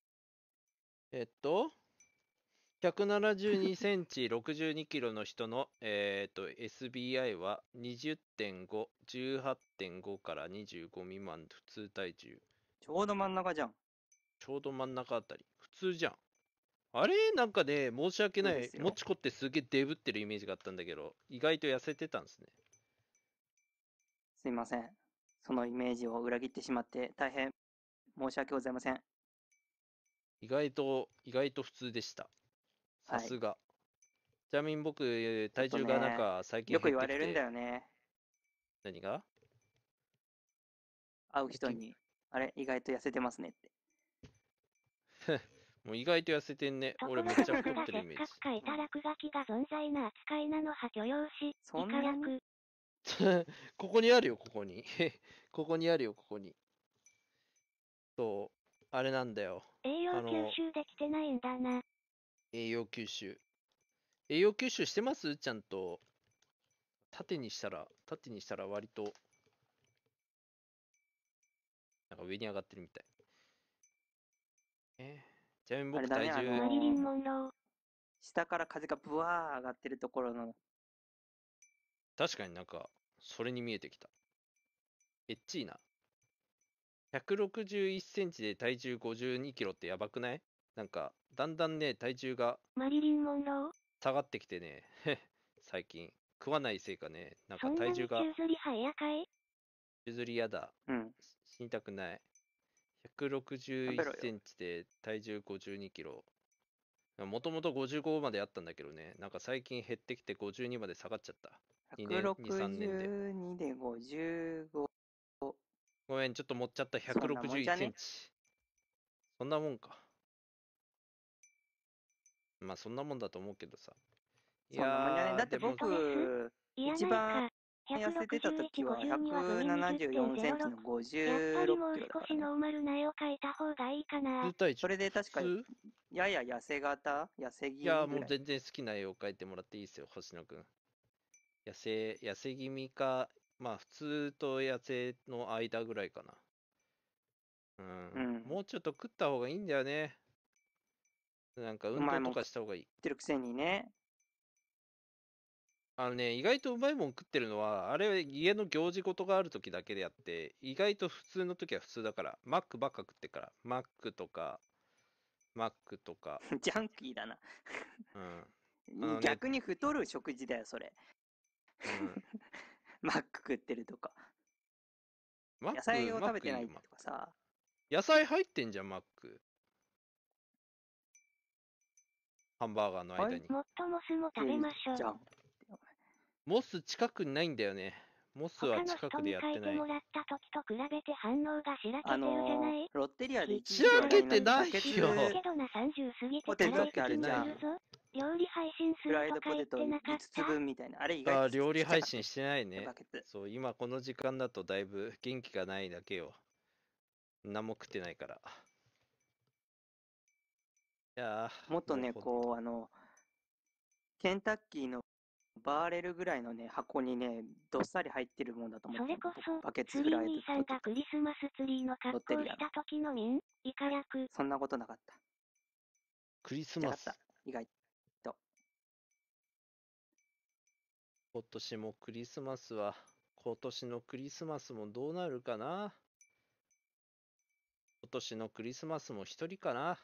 172センチ、62キロの人の、SBI は20.5、18.5から25未満、普通体重。 ちょうど真ん中じゃん。 ちょうど真ん中あたり。普通じゃん。あれなんかね、申し訳ない。 そうですよもちこってすげえデブってるイメージがあったんだけど、意外と痩せてたんですね。 すいません。そのイメージを裏切ってしまって大変申し訳ございません。 意外と普通でした。さすが。ちなみに僕、体重がなんか最近よく減ってきて。 言われるんだよね。 何が？ 会う人に、あれ、意外と痩せてますねって。 もう意外と痩せてんね。俺めっちゃ太ってるイメージ。 せっかく書いた落書きが存在な扱いなのは許容し、 そんなに以下略。 ここにあるよ、ここに。ここにあるよ、ここに。そう、あれなんだよ。 栄養吸収できてないんだな。 栄養吸収。栄養吸収してますちゃんと。縦にしたら割と、なんか上に上がってるみたい。ちなみに僕体重、 マリリン・モンロー。 下から風がブワー上がってるところの、 確かになんか、それに見えてきた。エッチーな。161センチで体重52キロってやばくない？なんか、だんだんね、体重がマリリン・モンロー。 下がってきてね、最近。食わないせいかね、なんかそんなに体重が宙吊り早やかい？ 譲りやだ。 うん。 死にたくない。161センチで体重52キロ。もともと55まであったんだけどね、なんか最近減ってきて52まで下がっちゃった。2年、2、3年で。 162で55。 ごめん、ちょっと持っちゃった。 そんなもんじ 161 ゃねセンチ。そんなもんか。まあそんなもんだと思うけどさ。 そんなもんじゃね。だってでも僕、一番痩せてた時は174センチのやっぱりもう 56キロだからね。 少しノーマルな絵を描いた方がいいかな。 普通体重。 それで確か普通やや痩せ型痩せ気味いや、 ぐらい。 もう全然好きな絵を描いてもらっていいですよ、星野くん。痩せ気味か、まあ普通と痩せの間ぐらいかな。もうちょっと食った方がいいんだよね。なんか運動とかした方がいい。 食ってるくせにね。 意外とうまいもん食ってるのは、あれ家の行事事がある時だけであって、意外と普通の時は普通だから、マックばっか食ってっから、マックとか、 ジャンキーだな。 ね逆に太る食事だよ、それ。マック食ってるとか。野菜を食べてないとかさ。 野菜入ってんじゃん、マック。ハンバーガーの間に。 もっとモスも食べましょう。 じゃん。 モス近くにないんだよね。モスは近くでやってない。 他の人に書いてもらった時と比べて反応がしらけてるじゃない？ ロッテリアで一しらけてないよ。 けどな30過ぎてポテトってあるじゃん。 料理配信すフライるとか言ドポテトってなかっ 5つ分みたいな。あれ意あ外と料理配信してないねバケツ。 そう、今この時間だとだいぶ元気がないだけよ。何も食ってないから。いやもっとね、こう、ケンタッキーのバーレルぐらいのね、箱にね、どっさり入ってるもんだと思ってそれこそ、 バケツツリーフライド兄さんがクリスマスツリーの格好をした時のミン、イカ略。 そんなことなかった。 クリスマス。 意外と。 今年もクリスマスは、今年のクリスマスもどうなるかな。今年のクリスマスも一人かな。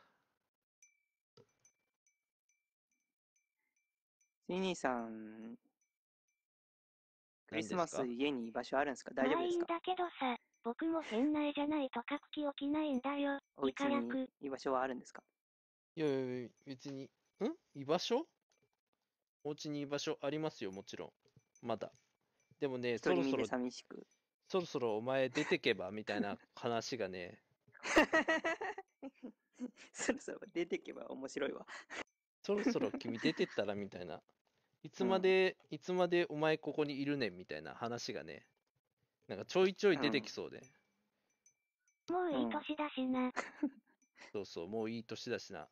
シニーさん、クリスマス家に居場所あるんですか？大丈夫ですか？ まあいいんだけどさ、 僕も変な絵じゃないと書く気起きないんだよ。 お家イカ役。 に居場所はあるんですか？ いやいや、別に、居場所お家に居場所ありますよ、もちろん。まだ。でもね、 一人身で寂しく。 そろそろお前出てけばみたいな話がね、 そろそろ出てけば面白いわ。 そろそろ君出てったらみたいな。いつまでお前ここにいるねんみたいな話がね、なんかちょいちょい出てきそうで。 もういい年だしな。 そうそう、もういい年だしな。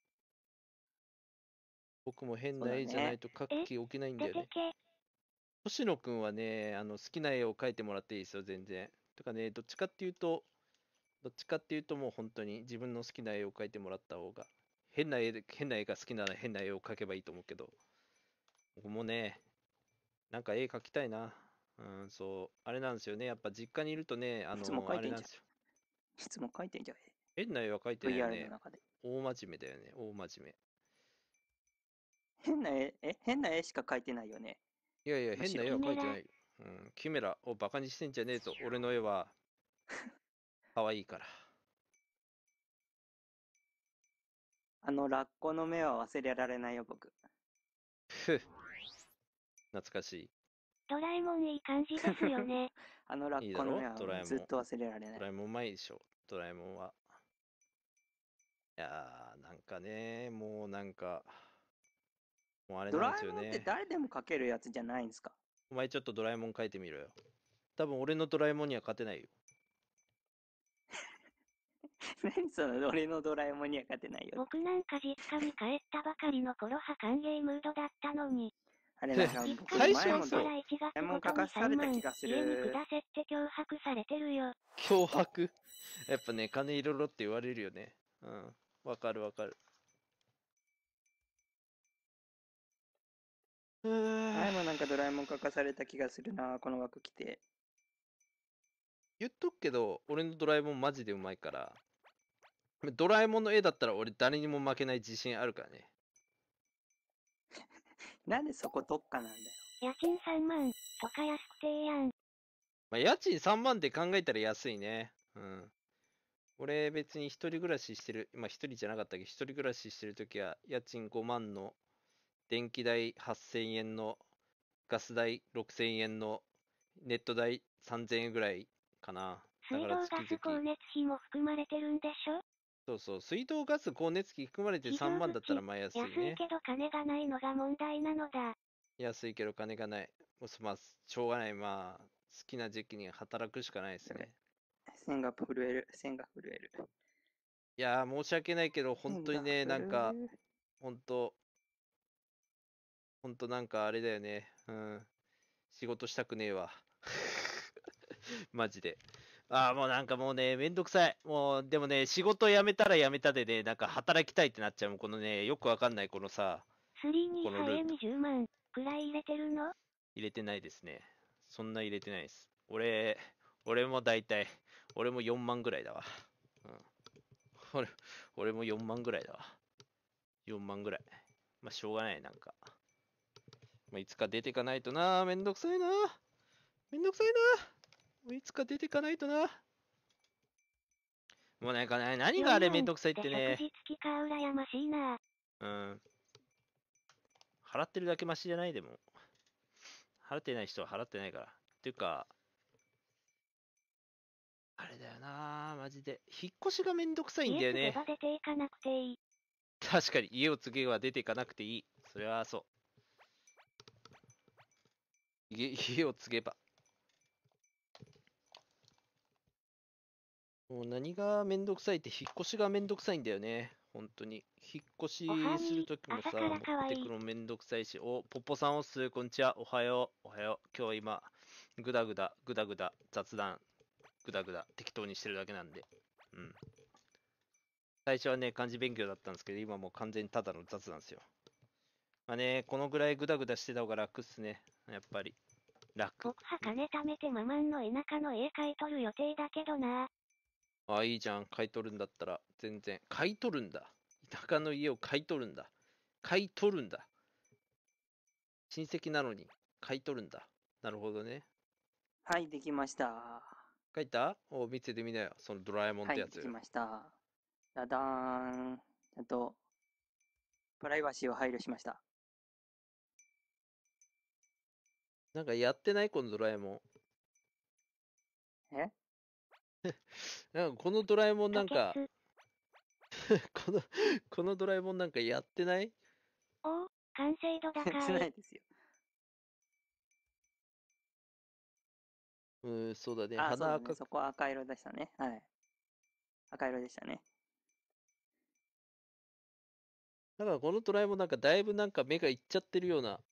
僕も変そうだねな絵じゃないと描く気起きないんだよね。 出てけ。 星野くんはね、好きな絵を描いてもらっていいですよ、全然。とかね、どっちかっていうともう本当に自分の好きな絵を描いてもらった方が、変な絵が好きなら変な絵を描けばいいと思うけど、僕もね、なんか絵描きたいな。そう、あれなんですよね。やっぱ実家にいるとね、 いつも描いてんじゃんあれなんですよ。 いつも書いてんじゃん。 変な絵は描いてないよ VR のね。 中で。 大真面目だよね、大真面目。 変な絵しか描いてないよね。 いやいや、 むしろ変な絵は描いてないよ。キメラをバカにしてんじゃねえぞ。俺の絵は、可愛いから。 ラッコの目は忘れられないよ、僕。 ふっ。懐かしい。 ドラえもんいい感じですよね。 ラッコの目はドラえもんずっと忘れられない。 ドラえもんうまいでしょ、ドラえもんは。いやー、なんかね、もうなんか、もうあれドなんですよラえもんってね。 誰でも描けるやつじゃないんですか？ お前ちょっとドラえもん描いてみろよ。多分俺のドラえもんには勝てないよ。 何その俺のドラえもんには勝てないよ。 僕なんか実家に帰ったばかりの頃は歓迎ムードだったのに。 あれなんか実僕家に最初はそう帰ったら1月ドラえもんごとに書かされ 3万た気がす家にる。 下せって脅迫されてるよ。 脅迫やっぱね、金いろいろって言われるよね。わかるわかる。 前もなんかドラえもん書かされた気がするな、この枠来て。 言っとくけど、俺のドラえもんマジでうまいから、ドラえもんの絵だったら俺誰にも負けない自信あるからね。 なんでそこ特化なんだよ。 家賃3万とか安くてええやん。 まあ、家賃3万で考えたら安いね。俺別に一人暮らししてる、まあ一人じゃなかったけど、一人暮らししてるときは家賃5万の電気代8000円のガス代6000円のネット代3000円ぐらいかな。だ水道からガス光月々。 熱費も含まれてるんでしょ？ そうそう、水道ガス光熱費含まれて3万だったらまあ安い安いね。 けど金がないのが問題なのだ。 安いけど金がない。まあ、しょうがない。まあ、好きな時期に働くしかないですね。 線が震える。線が震える。 いやー、申し訳ないけど、本当にね、なんか、本当なんかあれだよね。仕事したくねえわ。マジで。もうなんかもうね、めんどくさい。もう、でもね、仕事辞めたら辞めたでね、なんか働きたいってなっちゃう。このね、よくわかんないこのさ、 3にこのループ。 20万くらい入れてるの？ 入れてないですね。そんな入れてないです。俺も大体、俺も4万ぐらいだわ。俺も4万ぐらいだわ。4万ぐらい。まあ、しょうがない、なんか。まあ、いつか出てかないとな。めんどくさいな。めんどくさいな。もういつか出てかないとな。もうなんかね、何があれめんどくさいってね。 食事付きか羨ましいな。 払ってるだけマシじゃないでも。払ってない人は払ってないから。っていうか、あれだよな、マジで。引っ越しがめんどくさいんだよね。 家継げば出ていかなくていい。 確かに、家を継げば出ていかなくていい。それはそう。家を継げば。もう何がめんどくさいって引っ越しがめんどくさいんだよね。本当に。引っ越しするときもさ、持ってくのめんどくさいし。ポッポさんおっす。こんにちは。おはよう。おはよう。今日は今、ぐだぐだ、雑談、ぐだぐだ、適当にしてるだけなんで。最初はね、漢字勉強だったんですけど、今もう完全にただの雑なんですよ。まあね、このぐらいぐだぐだしてた方が楽っすね。やっぱり。楽。 僕は金貯めてママンの田舎の家買い取る予定だけどな。 いいじゃん。買い取るんだったら、全然。買い取るんだ。田舎の家を買い取るんだ。買い取るんだ。親戚なのに買い取るんだ。なるほどね。 はい、できました。 書いた？見せてみなよ。そのドラえもんっはい、 てやつ。 できました。ダダーン。ちゃんと、プライバシーを配慮しました。 なんかやってない？このドラえもん。 えなんかこのドラえもんなんか、 吐このドラえもんなんかやってない？ おお、完成度やって高。 ないいですよ。 そうだね。 あ、そうだね。 鼻赤く。 そこは赤色でしたね。はい。赤色でしたね。 だからこのドラえもんなんかだいぶなんか目がいっちゃってるような。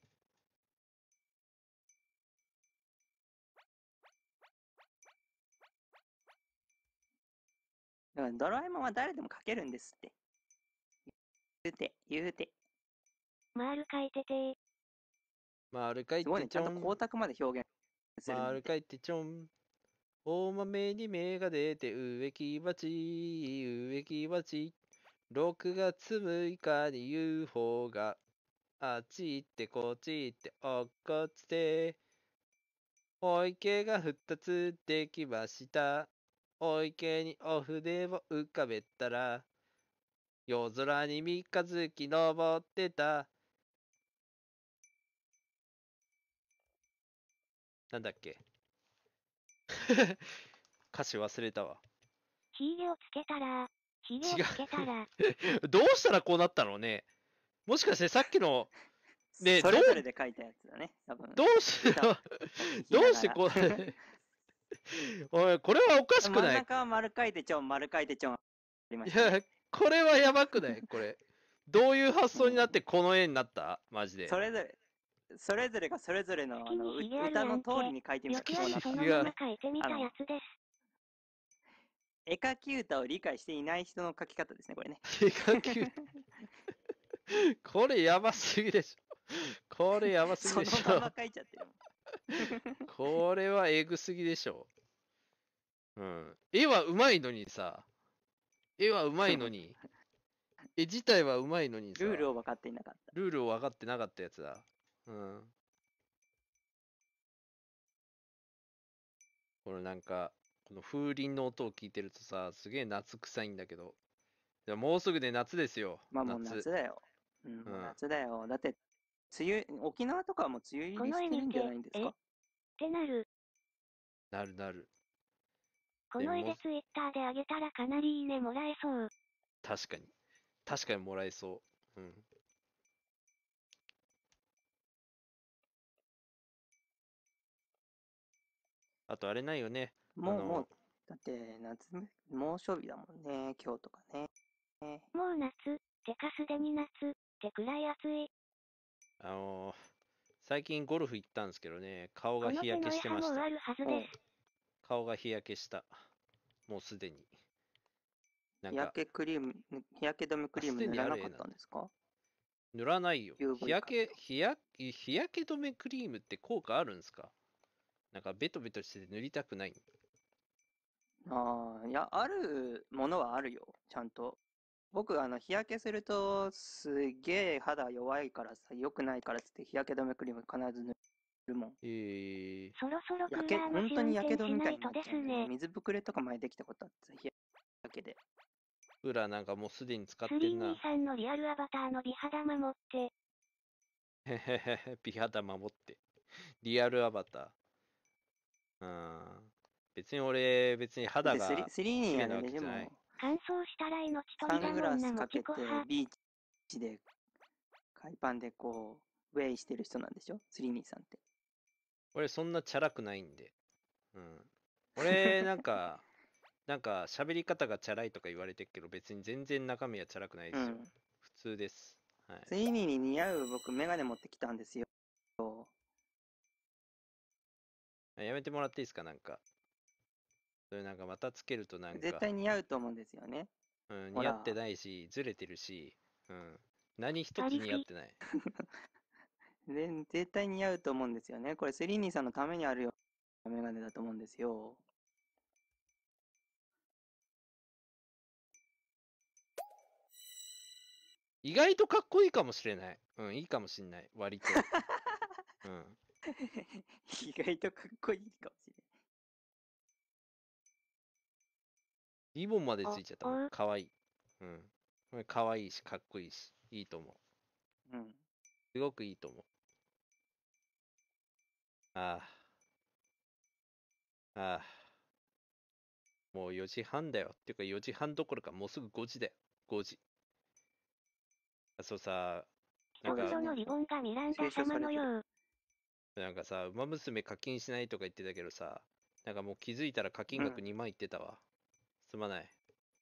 だからドラえもんは誰でも描けるんですって。言うて。 丸書いてて丸書いすごいね。ちゃんとてちょん。 光沢まで表現するんで。 丸書いてちょん。大豆に芽が出て植木鉢。6月6日に UFO があっち行ってこっち行って落っこちて。お池が2つできました。お池にお筆を浮かべたら、夜空に三日月昇ってた。なんだっけ歌詞忘れたわ。 ヒゲをつけたら、ヒゲを違うつけたら、 どうしたらこうなったのね。もしかしてさっきの、ねえそれぞれで書いたやつだね。多分。 どうし歌をどうしてこうおい、これはおかしく真んない？ 中は丸書いてちょん、丸書いてちょん。ありまいしたね。 や、これはやばくないこれ。どういう発想になってこの絵になったマジで。 それぞれがそれぞれの月にヒゲある歌のやんけ通りに書いてみたらよくあるそのそうなった。 まま書いてみたやつです。 絵描き歌を理解していない人の書き方ですね、これね。 手書きこれやばすぎでしょ。これやばすそのぎでしょまま。書いちゃってるもん。 これはエグすぎでしょ。うん。絵はうまいのにさ。絵はうまいのに。絵自体はうまいのにさ。 ルールを分かっていなかった。 ルールを分かってなかったやつだ。うん。これなんか、この風鈴の音を聞いてるとさ、すげえ夏臭いんだけど。いやもうすぐで夏ですよ。 まあもう夏だよ。うん、もう夏だよ。だって、沖縄とかはもう梅雨入りしてるんじゃないんですか？ ってなる。 なるなる。 この絵でツイッターであげたらかなりいいねもらえそう。 確かに。確かにもらえそう。うん。あとあれないよね。 もう、だって猛暑日だもんね、今日とかね。 もう夏、てかすでに夏、ってくらい暑い。 最近ゴルフ行ったんですけどね、顔がこの手の日焼けしてました絵もあ。るはずです。 顔が日焼けした。もうすでに。なんか、 日焼け止めクリーム塗らなかったんですか？ 塗らないよ。 UV 日焼け止めクリームって効果あるんですか？なんかベトベトしてて塗りたくない。 いや、あるものはあるよ、ちゃんと。僕、日焼けすると、すげえ肌弱いからさ、良くないからっつって日焼け止めクリーム必ず塗るもん。 そろそろクーラーの本試運当にやけど転しないとみたいになっちゃうんだよね。 ですね。 水ぶくれとか前できたことあってさ、日焼けで。 クーラーなんかもうすでに使ってスリーんな。 兄さんのリアルアバターの美肌守って。 へへへへ、美肌守って。リアルアバター。別に肌がスリー兄綺麗なわあれでもけじゃない。 乾燥したら命取サりだングラスもんなもかけてちこは。 ビーチで海パンでこうウェイしてる人なんでしょ、スリーニーさんって。 俺そんなチャラくないんで。俺なんか喋り方がチャラいとか言われてるけど、別に全然中身はチャラくないですよ。普通です。はい。 スリーニーに似合う僕メガネ持ってきたんですよ。 やめてもらっていいですか？なんか。それなんかまたつけるとなんか。 絶対似合うと思うんですよね。 似合ってないし、ずれてるし、何一つ似合ってない。 絶対似合うと思うんですよね。これスリーニーさんのためにあるようなメガネだと思うんですよ。 意外とかっこいいかもしれない。いいかもしれない。割と。 意外とかっこいいかもしれない。 リボンまでついちゃったもん。 おかわいい。うん。これかわいいし、かっこいいし、いいと思う。 うん。 すごくいいと思う。ああ。ああ。もう4時半だよ。っていうか4時半どころかもうすぐ5時だよ。5時。そうさ、なんか一度のリボンがミランダ様のよう。 なんかさ、馬娘課金しないとか言ってたけどさ、なんかもう気づいたら課金額2万いってたわ。すまない。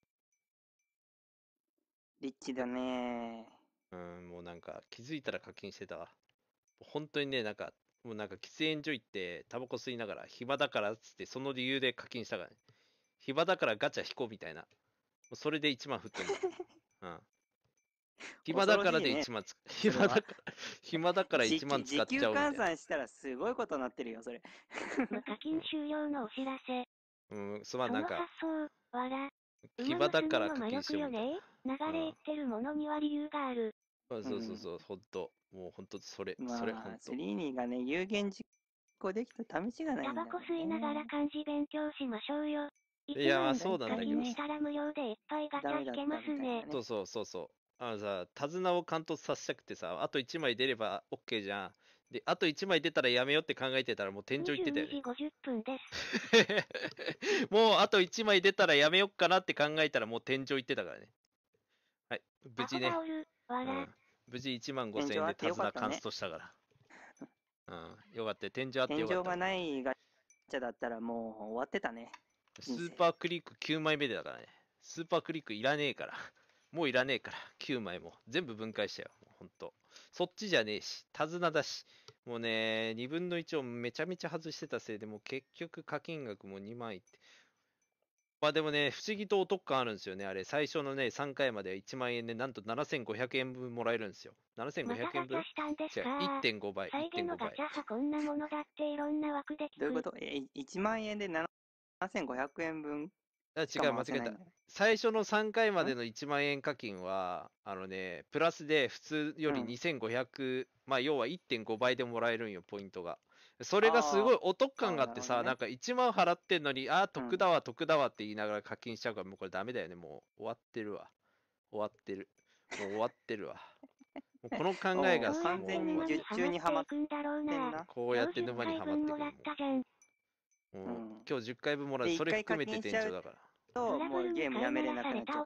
リッチだねもうなんか気づいたら課金してたわ。本当にね、なんか、もうなんか喫煙所行ってタバコ吸いながら暇だからっつってその理由で課金したからね。暇だからガチャ引こうみたいな。もうそれで1万振ってんだ。うん。暇だからで1万暇だから1万使っちゃおうみたいな。 時給換算したらすごいことになってるよ、それ。 無課金終了のお知らせ。 すまん、なんか、 その発想、わら。 暇だから課金しようみたいな。 流れいってるものには理由がある。 そう、ほんと。もうほんと、それほんと。 スリーニーがね、有言実行できた試しがないんだよ、ね。 タバコ吸いながら漢字勉強しましょうよ。 いや、まあそうなんだけど。 課金したら無料でいっぱいガチャ引けますね。 そう。手綱を貫突させたくてさ、あと1枚出れば OK じゃん。で、あと1枚出たらやめようって考えてたらもう天井行ってたよね。 22時50分です。 もうあと1枚出たらやめよっかなって考えたらもう天井行ってたからね。はい、無事ね。無事1万5000円で手綱貫突したから。よかった。天井あってよかった。 天井がないガチャだったらもう終わってたね。 スーパークリック9枚目でだからね。スーパークリックいらねえから。もういらねえから。9枚も。全部分解したよ。ほんと。そっちじゃねえし。手綱だし。もうね、2分の1をめちゃめちゃ外してたせいで、もう結局課金額も2万いって。まあでもね、不思議とお得感あるんですよね。あれ、最初のね、3回までは1万円で、なんと7500円分もらえるんですよ。7500円分、1.5倍。 最後のガチャはこんなものだっていろんな枠で聞く。 どういうこと1万円で7500円分違う、間違えた。最初の3回までの1万円課金は、プラスで普通より2500、まあ要は 1.5 倍でもらえるんよ、ポイントが。それがすごいお得感があってさ、なんか1万払ってんのに、得だわって言いながら課金しちゃうから、もうこれダメだよね、もう終わってるわ。もう終わってるわ。もうこの考えが完全に術中にはまってんな。 こうやって沼にはまってくる。今日10回分もらう。それ含めて店長だから。 もうゲームやめれなくなっちゃった。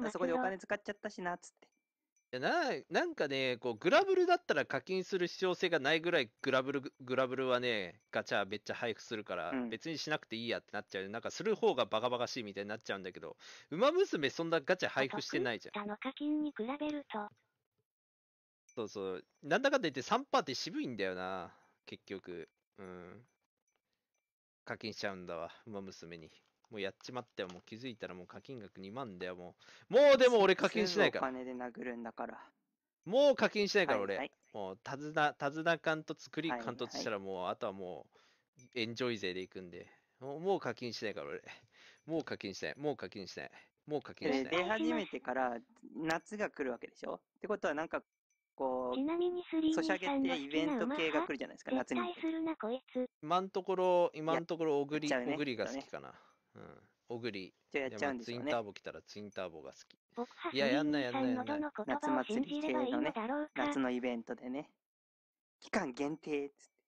あそこでお金使っちゃったしなっつって。 なんかね、こうグラブルだったら課金する必要性がないぐらいグラブルはね、ガチャめっちゃ配布するから、別にしなくていいやってなっちゃう。なんかする方がバカバカしいみたいになっちゃうんだけど、馬娘そんなガチャ配布してないじゃん。 課金に比べると。 そう。なんだかんだ言って3%って渋いんだよな、結局。課金しちゃうんだわ、馬娘に。もうやっちまったよ。もう気づいたらもう課金額2万だよ、もう。もうでも俺課金しないから。 お金で殴るんだから。 もう課金しないから俺。もう手綱貫突、クリック貫突したらもう、あとはもう、エンジョイ勢でいくんで。もう課金しないから俺。もう課金しない。 出始めてから夏が来るわけでしょってことはなんか、こう、 ちなみにソシャゲってイベント系が来るじゃないですか、夏に。 今のところ、小栗が好きかな。小栗。 じゃあやっちゃうんでしょうね。 ツインターボ来たらツインターボが好き。 いや、 やんない。 夏祭り系のね、夏のイベントでね。期間限定っつって。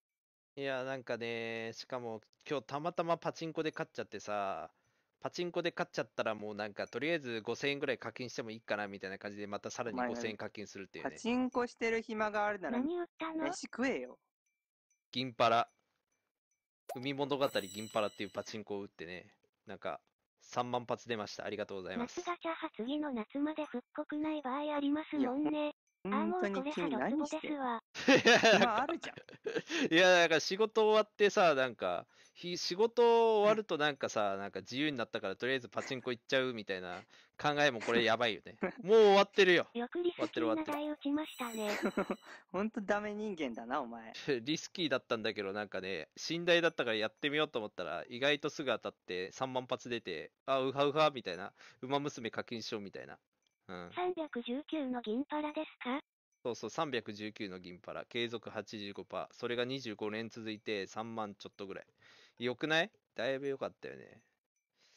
いや、なんかね、しかも今日たまたまパチンコで勝っちゃってさ、パチンコで勝っちゃったらもうなんかとりあえず5000円ぐらい課金してもいいかなみたいな感じでまたさらに5000円課金するっていうね。 パチンコしてる暇があるなら飯食えよ。 銀パラ。海物語銀パラっていうパチンコを打ってね、なんか3万発出ました。ありがとうございます。 夏ガチャは次の夏まで復刻ない場合ありますもんね。 本当に君何してる暇あるじゃん。 いや、なんか仕事終わってさ、なんか、仕事終わるとなんかさ、なんか自由になったからとりあえずパチンコ行っちゃうみたいな考えもこれやばいよね。もう終わってるよ。 よくリスキーな台打ちましたね。 ほんとダメ人間だな、お前。 リスキーだったんだけど、なんかね、寝台だったからやってみようと思ったら、意外とすぐ当たって3万発出て、ウハウハみたいな、馬娘課金しようみたいな。 319の銀パラですか？ そう、319の銀パラ、継続 85%、それが25年続いて3万ちょっとぐらい。よくない？だいぶ良かったよね。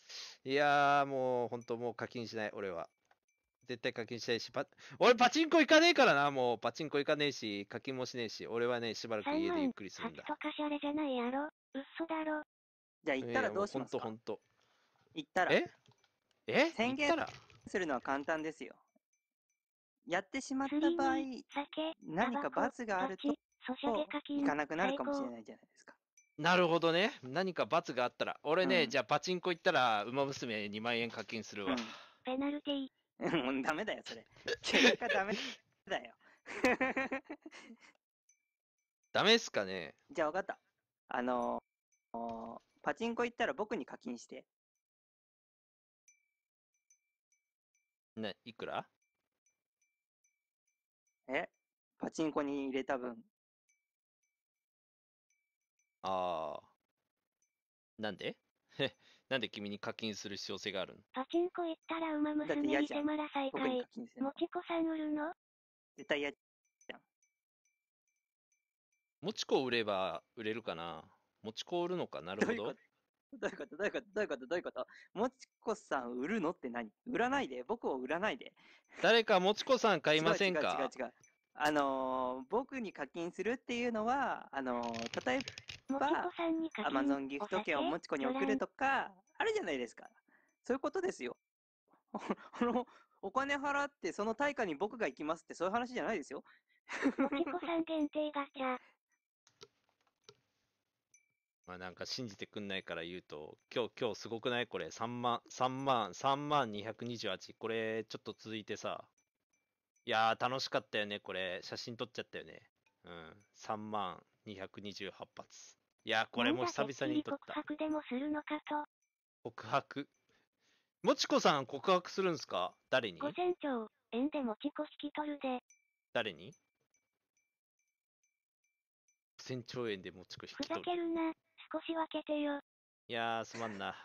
いやー、もう、ほんともう課金しない、俺は。絶対課金しないし、俺パチンコ行かねえからな、もうパチンコ行かねえし、課金もしねえし、俺はね、しばらく 3万家でゆっくりするんだ。 初とかシャレじゃないやろ。嘘だろ。 じゃあ行ったらどうしほんますか？ とほんと。 行ったら。 え宣言行ったらするのは簡単ですよ。やってしまっスリーた場合、 に酒、 何かタバコ、 罰があるとガチ、ソシャゲ課金、 行かなくなるかもしれ最ないじゃないですか。 なるほどね。何か罰があったら。俺ね、 うんじゃあパチンコ行ったら、馬娘2万円課金するわ。 ペナルティー。 もうダメだよ、それ。結果ダメだよ。 ダメっすかね。 じゃあ分かった。パチンコ行ったら僕に課金して。 ね、いくらパチンコに入れた分。 ああ。なんでなんで君に課金する必要性があるんパチンコ行ったら馬だって娘に嫌じゃん。 迫ら再僕に課開。 金するのも。ちこさん売るの？ 絶対嫌じゃん。 もちこ売れば売れるかな。もちこ売るのか。なるほどどういうこと。どういうことどういうことどういうことどういうこともちこさん売るのって何？売らないで。僕を売らないで。 誰かもちこさん買いません違う違うか。 違う違う。僕に課金するっていうのは、例えもちばこ、さんに課アマ金。 ゾンギフト券をもちこに送るとか、あるじゃないですか。そういうことですよ。お金払ってその対価に僕が行きますってそういう話じゃないですよ。 もちこさん限定ガチャ。 まあなんか信じてくんないから言うと、今日すごくないこれ。3万228。これちょっと続いてさ。いやー楽しかったよね、これ。写真撮っちゃったよね。うん。3万228発。いやーこれも久々に撮った。 告白でもするのかと。 告白もちこさん告白するんすか。誰に 5000兆円でもちこ引き取るで。 誰に ?5000 兆円でもちこ引ふざき取る。 けるな。少し分けてよ。 いやーすまんな。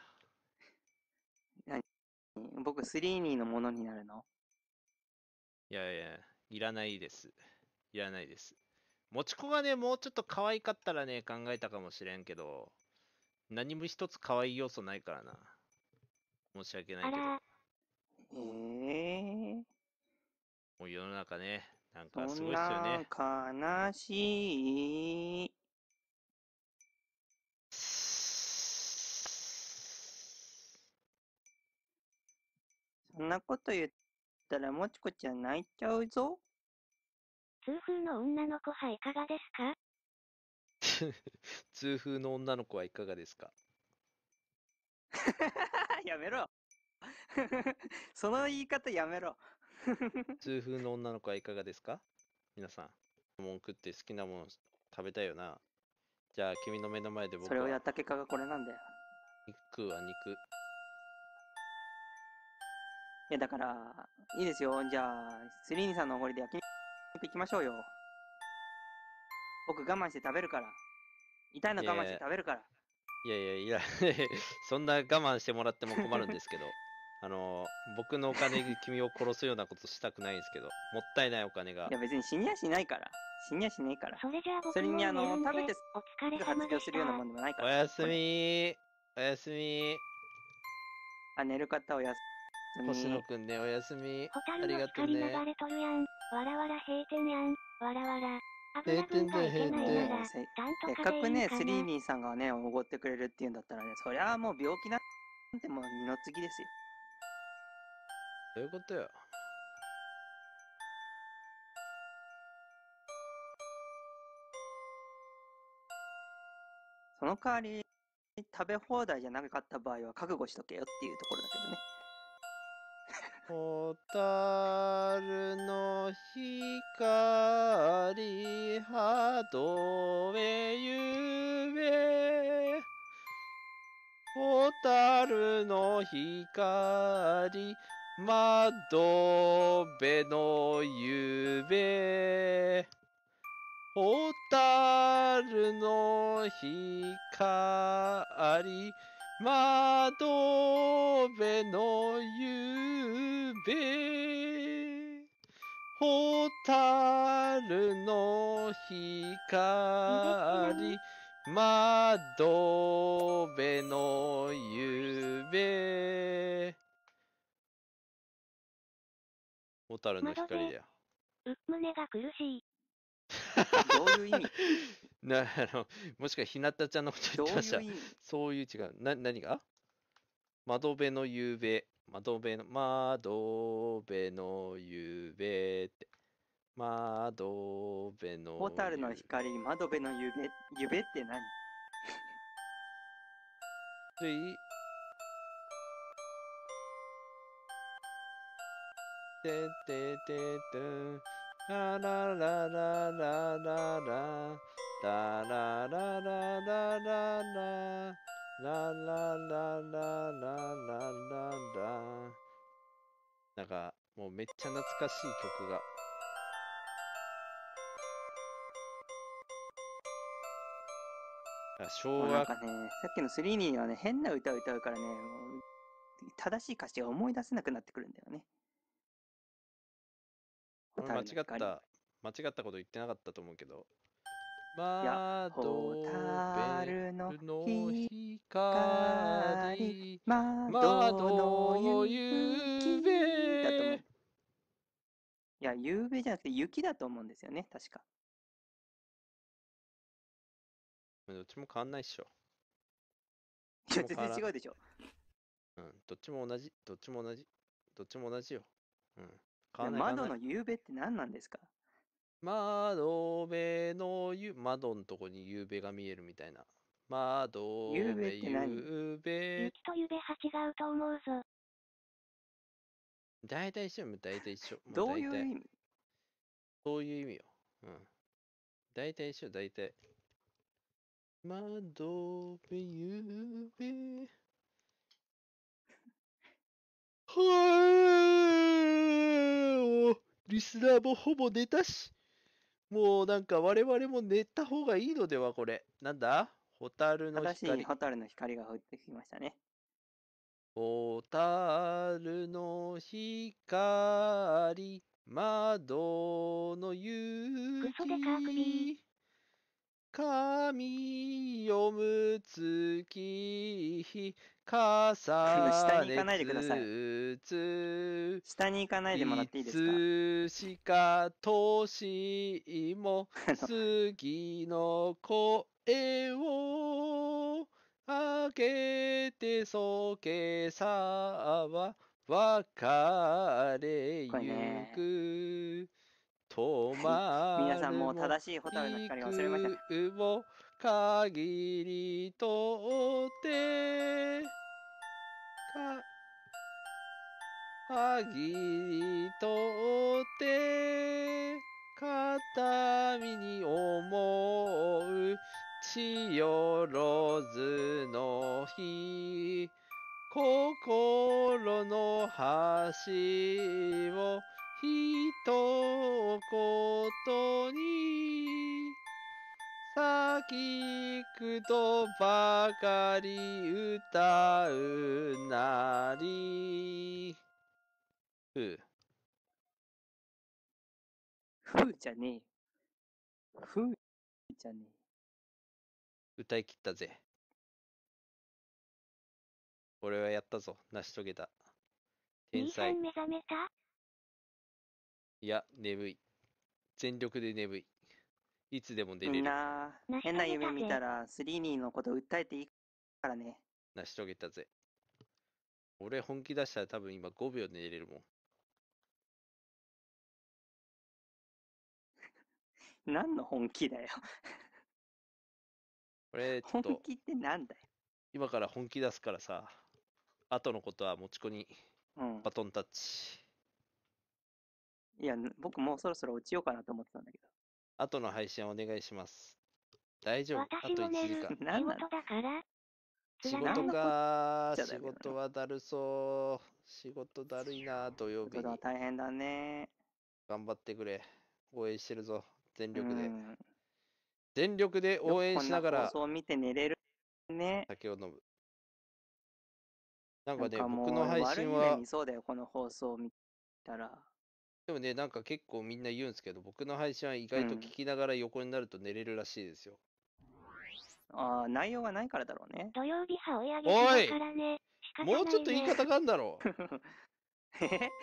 僕、スリーニーのものになるの？ いやいや、いらないです。いらないです。もちこがね、もうちょっと可愛かったらね、考えたかもしれんけど、何も一つ可愛い要素ないからな。申し訳ないけど。 あらもう世の中ね、なんかすそんごいっすよね。 な悲しい。そんなこと言ったらもちこちゃん泣いちゃうぞ。 痛風の女の子はいかがですか？ 痛風の女の子はいかがですか。 やめろ。その言い方やめろ。 痛風の女の子はいかがですか。皆さん、もん食って好きなもの食べたいよな。じゃあ君の目の前で僕それをやはった結果がこれなんだよ。 肉は肉。 いやだから、いいですよ。じゃあ、スリーニさんのおごりで焼肉行きましょうよ。僕我慢して食べるから。痛いの我慢して食べるから。 いやいやいや、そんな我慢してもらっても困るんですけど、僕のお金で君を殺すようなことしたくないんですけど、もったいないお金がい。や別に死にやしないから。死にやしねえから。 それじゃあ僕それにも寝るんで食べてお疲れ発様でした情するようなも。んでもないから。 おやすみおやすみあ、寝る方おやす星み。 野くんね、おやすみホタルのありがとう光流ね。 れとるやん。わらわら閉店やん。わらわら。 閉油分店だがいけない閉店なら、 せなんせっとかでいいかくね、スリーかな。 ニーさんがね、おごってくれるっていうんだったらね、そりゃあもう病気なんてもう二の次ですよ。 どういうことよ。 その代わり、食べ放題じゃなかった場合は覚悟しとけよっていうところだけどね。 ホタルの光どへゆめホタルの光窓辺の夢ホタルの光窓辺の夢ホタルの光窓辺の夕べ。小樽の光だよ。 胸が苦しい。 どういう意味もしかひなたちゃんのこと言どうってました。 いう意味そういう違う。何が窓辺の夕べ。窓辺の夕べって。窓辺のホタルの光、窓辺の夢って何？ ててててん。ラララララララ。ラララララララ。ララララララララ。なんか、もうめっちゃ懐かしい曲が。昭和。 もうなんかね、さっきのスリーニーはね、変な歌を歌うからね、もう正しい歌詞が思い出せなくなってくるんだよね。 俺間違ったこと言ってなかったと思うけど。 ホタルのの光、 光、 窓の夕べだと思う。いや、夕べじゃなくて雪だと思うんですよね、確か。 どっちも変わんないっしょ。 いや、全然違うでしょ。 うん、どっちも同じ。どっちも同じよ。うん。 いや、窓の夕べって何なんですか？ 窓辺の窓のとこに夕べが見えるみたいな。窓夕べ辺って何？ 夕べ。 雪とゆべは違うと思うぞ。 大体一緒。 どういう意味？ そういう意味よ。うん。大体一緒、大体。窓辺夕べ。リスナーもほぼ寝たし。もうなんか我々も寝た方がいいのではこれ。なんだホタルの正しい光。 ホタルの光が降ってきましたね。 ホタルの光。窓の夕クソデカークビー。 神読む月。重下に行ねかないでください。 つつ。 下に行かないでもらっていいですか？ いつしか年も次の声をあげてそけさは別れこれゆね、 く止ま皆さんもうるも正しいホタルの光忘れましたね。 行くも限りとって限りとって片身に思う千代ずの日心の橋を一言に咲くとばかり歌うなり。 ふうじゃねえよ。ふうじゃね歌い切ったぜ。俺はやったぞ。成し遂げた。天兄さ才。 ん目覚めた？ いや、眠い。全力で眠い。いつでもえ。みん出れる。 な、変な夢見たら、スリーニーのこと訴えていいからね。 成し遂げたぜ。俺本気出したら多分今5秒で寝れるもん。 何の本気だよ。 俺ちょっと本気ってなんだよ。 今から本気出すからさ。後のことはもちこにうん。 バトンタッチ。 いや、僕もうそろそろ落ちようかなと思ってたんだけど。 後の配信お願いします。大丈夫。あと1 私も寝る。 時間。 仕事だから。 仕辛ない事かじゃだけどね仕事はだるそう。仕事だるいな、土曜日仕事はに。 大変だね。 頑張ってくれ。応援してるぞ。全う力で。 ん。 全力で応援しながよくこんなら放送を見て寝れるね。 酒を飲む。なんかね、 なんかもう僕の配悪い信は夢見、そうだよ、この放送を見たら。 でもね、なんか結構みんな言うんですけど、僕の配信は意外と聞きながら横になると寝れるらしいですよ。 内容がないからだろうね。 土曜日派追い上げしだからね。仕方ないね。 もうちょっと言い方があんだろへへへ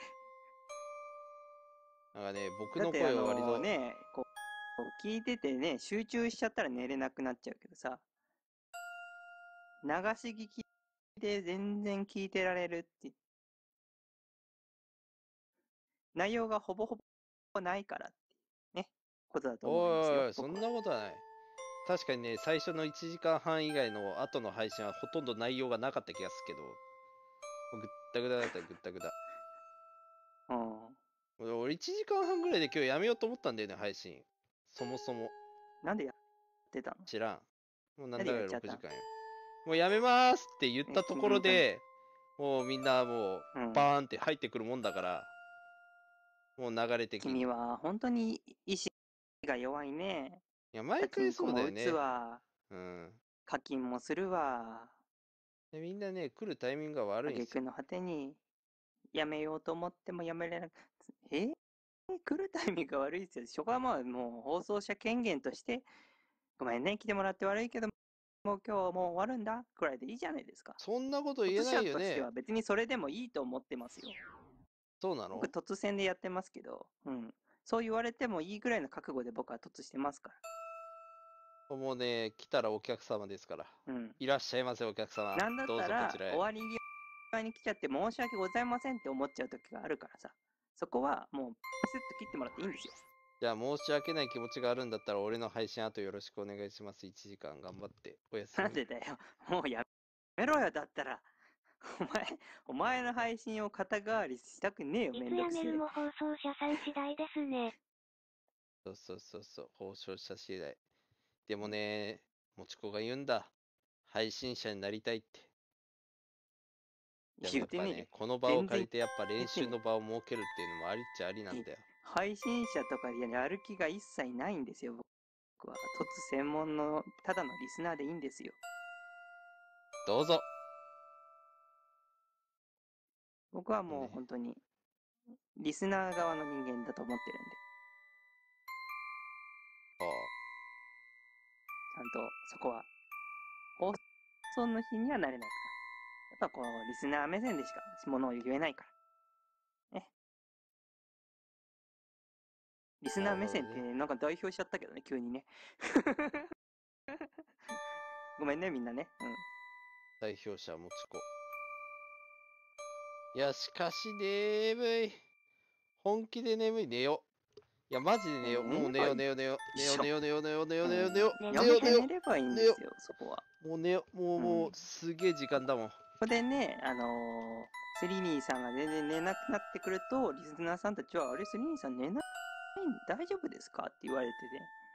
う。なんかね、僕のだって声は割と、 ね、こう聞いててね、集中しちゃったら寝れなくなっちゃうけどさ、流し聞きで全然聞いてられるって、内容がほぼほぼないからってね、ことだと思いますよ。 おいおい、そんなことはない。確かにね、最初の1時間半以外の後の配信はほとんど内容がなかった気がするけど、ぐったぐだだった、ぐったぐだ。俺1時間半ぐらいで今日やめようと思ったんだよね、配信。そもそも。 なんでやってたの？ 知らん。もうなんだか6 なんでやっちゃった時間よ。もうやめまーすって言ったところで、もうみんなもうバーンって入ってくるもんだから、もう流れ的に。 君は本当に意志が弱いね。 いや、毎回そうだよね。 打つわ。 うん。 課金もするわ。 でみんなね、来るタイミングが悪いんですよ。 挙句の果てに、やめようと思ってもやめれなく、来るタイミングが悪いですよ。そこはもう放送者権限として、ごめんね、来てもらって悪いけど、もう今日はもう終わるんだ、くらいでいいじゃないですか。 そんなこと言えないよね突者としては。別にそれでもいいと思ってますよ。 そうなの？ 僕、突戦でやってますけど、そう言われてもいいぐらいの覚悟で僕は突してますから。 もうね、来たらお客様ですから。いらっしゃいませ、お客様。 なんだったどうぞらこちらへ。 終わり際に来ちゃって申し訳ございませんって思っちゃう時があるからさ。そこはもうピスッと切ってもらっていいんですよ。 じゃあ申し訳ない気持ちがあるんだったら俺の配信あとよろしくお願いします。1時間頑張っておやすみ。 なんでだよ。もうやめろよ、だったら。お前の配信を肩代わりしたくねえよ、めいつやんどくせえ。 めるも放送者さん次第ですね。 そう、放送者次第。でもね、もちこが言うんだ。配信者になりたいって。でもやっぱね、この場を借りてやっぱ練習の場を設けるっていうのもありっちゃありなんだよ。 配信者とかやる気が一切ないんですよ、僕は。突専門のただのリスナーでいいんですよ。 どうぞ。 僕はもう本当に、リスナー側の人間だと思ってるんで。ちゃんとそこは、放送の日にはなれないから。やっぱこう、リスナー目線でしか物を言えないから。ね。リスナー目線ってなんか代表しちゃったけどね、急にね。ごめんね、みんなね。 代表者もちこ。いや、しかし眠い。本気で眠い。寝よう。いや、マジで寝よう。もう寝よう。 寝ればいいんですよ、そこは。 もう寝よう。もう、すげえ時間だもん。 ここでね、スリニーさんが全然寝なくなってくると、リスナーさんたちは、あれ、スリニーさん寝ない大丈夫ですかって言われてて、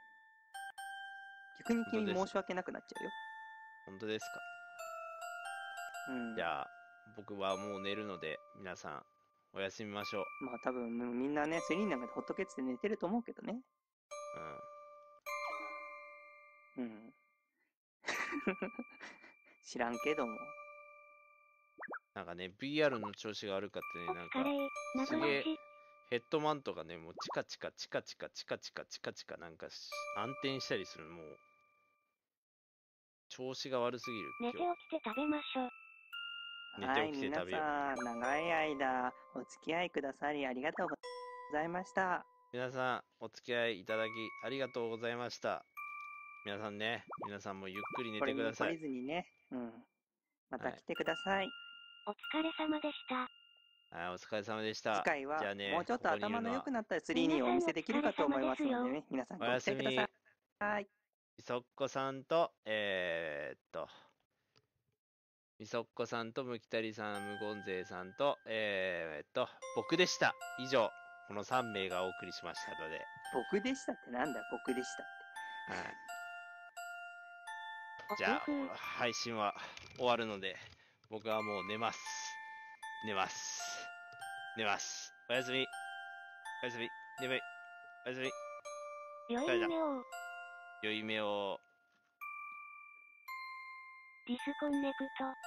逆に君申し訳なくなっちゃうよ。 本当ですか。じゃあ、僕はもう寝るので、皆さん、おやすみましょう。 まあ多分みんなね、スリーなんかでほっとけって寝てると思うけどね。知らんけども。 なんかね、VR の調子が悪かってね、なんか、すげえ、ヘッドマントがね、もうチカチカなんか暗転したりする。もう、調子が悪すぎる。 寝て起きて食べましょう。 はい、皆さん、長い間お付き合いくださりありがとうございました。 皆さん、お付き合いいただきありがとうございました。皆さんね、皆さんもゆっくり寝てください。 懲りずにね、また来てください。 お疲れ様でした。 はい、お疲れ様でした。 次回はじゃあね、 もうちょっと頭の良くなった3にお見せできるかと思いますのでね、皆さんご期待ください。 みそっこさんと、みそっこさんとむきたりさん、むごんぜいさんと、僕でした。以上、この3名がお送りしましたので。 僕でしたってなんだ、僕でしたって。 はい。じゃあ、配信は終わるので、僕はもう寝ます。寝ます。寝ます。おやすみ。おやすみ。眠い。おやすみ。 良い夢を。 良い夢を。 ディスコンネクト。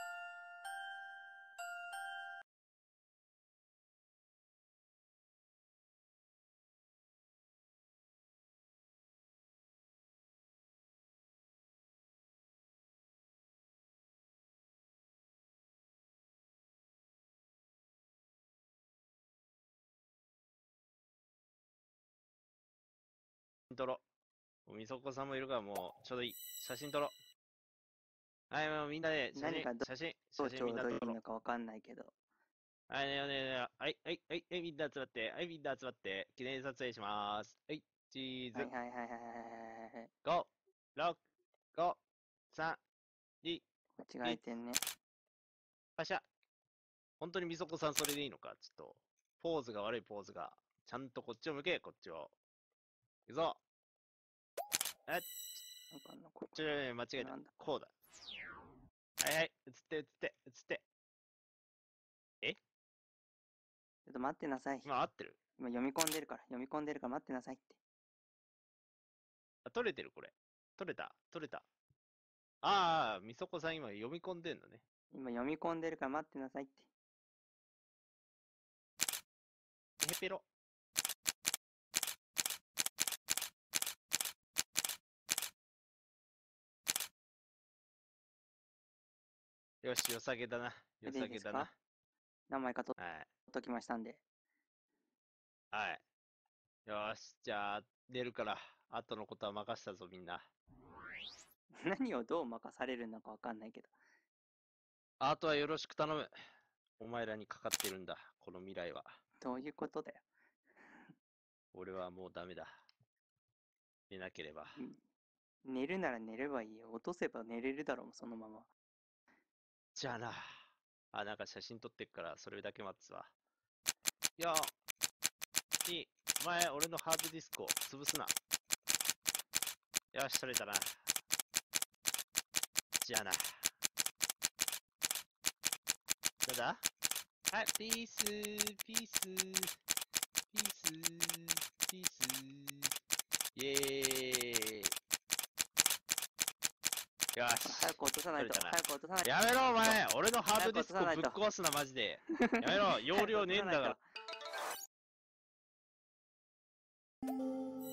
撮ろう。みそこさんもいるからもう、ちょうどいい。写真撮ろう。はい、もうみんなで写真、 何がど写真、 どうちょ写真みんうどいいのな撮ろう。 かわかんないけど。 はい、ねねねはい、はい、はい、はい、みんな集まって、はい、みんな集まって、記念撮影します。はい、チーズ。 はいはいはいはいはいはい。 5、6、5、3、2、 間違えてんね。 パシャ。本当にみそこさんそれでいいのかちょっと、ポーズが悪いポーズが。ちゃんとこっちを向け、こっちを。いくぞ。 なんかあんのこ間違えたなんだ。 こうだ。はいはい、映って映って映って。 ちょっと待ってなさい。 今合ってる今読み込んでるから待ってなさいって。 あ、撮れてるこれ。撮れた撮れた。ああ、みそこさん今読み込んでんのね。 今読み込んでるから待ってなさいって。 へペロ。よし、良さげだな。良でいいですか？ さげだな。 何枚か取はい。 っときましたんで。 はい。よし、じゃあ、出るから、後のことは任したぞ、みんな。 何をどう任されるのかわかんないけど。 あとはよろしく頼む。お前らにかかってるんだ、この未来は。 どういうことだよ。 俺はもうダメだ。寝なければ。 寝るなら寝ればいいよ。落とせば寝れるだろう、そのまま。 じゃあな。あ、なんか写真撮ってっから、それだけ待つわ。よー、2、お前、俺のハードディスクを潰すな。よし、取れたな。じゃあな。なんだはい、ピース、ピース、ピース、ピース。イェーイ。よし。 早く落とさないと。 取れたな早く落とさないと。 やめろ、お前俺のハードディスクをぶっ壊すな、マジで。やめろ、容量ねえんだから。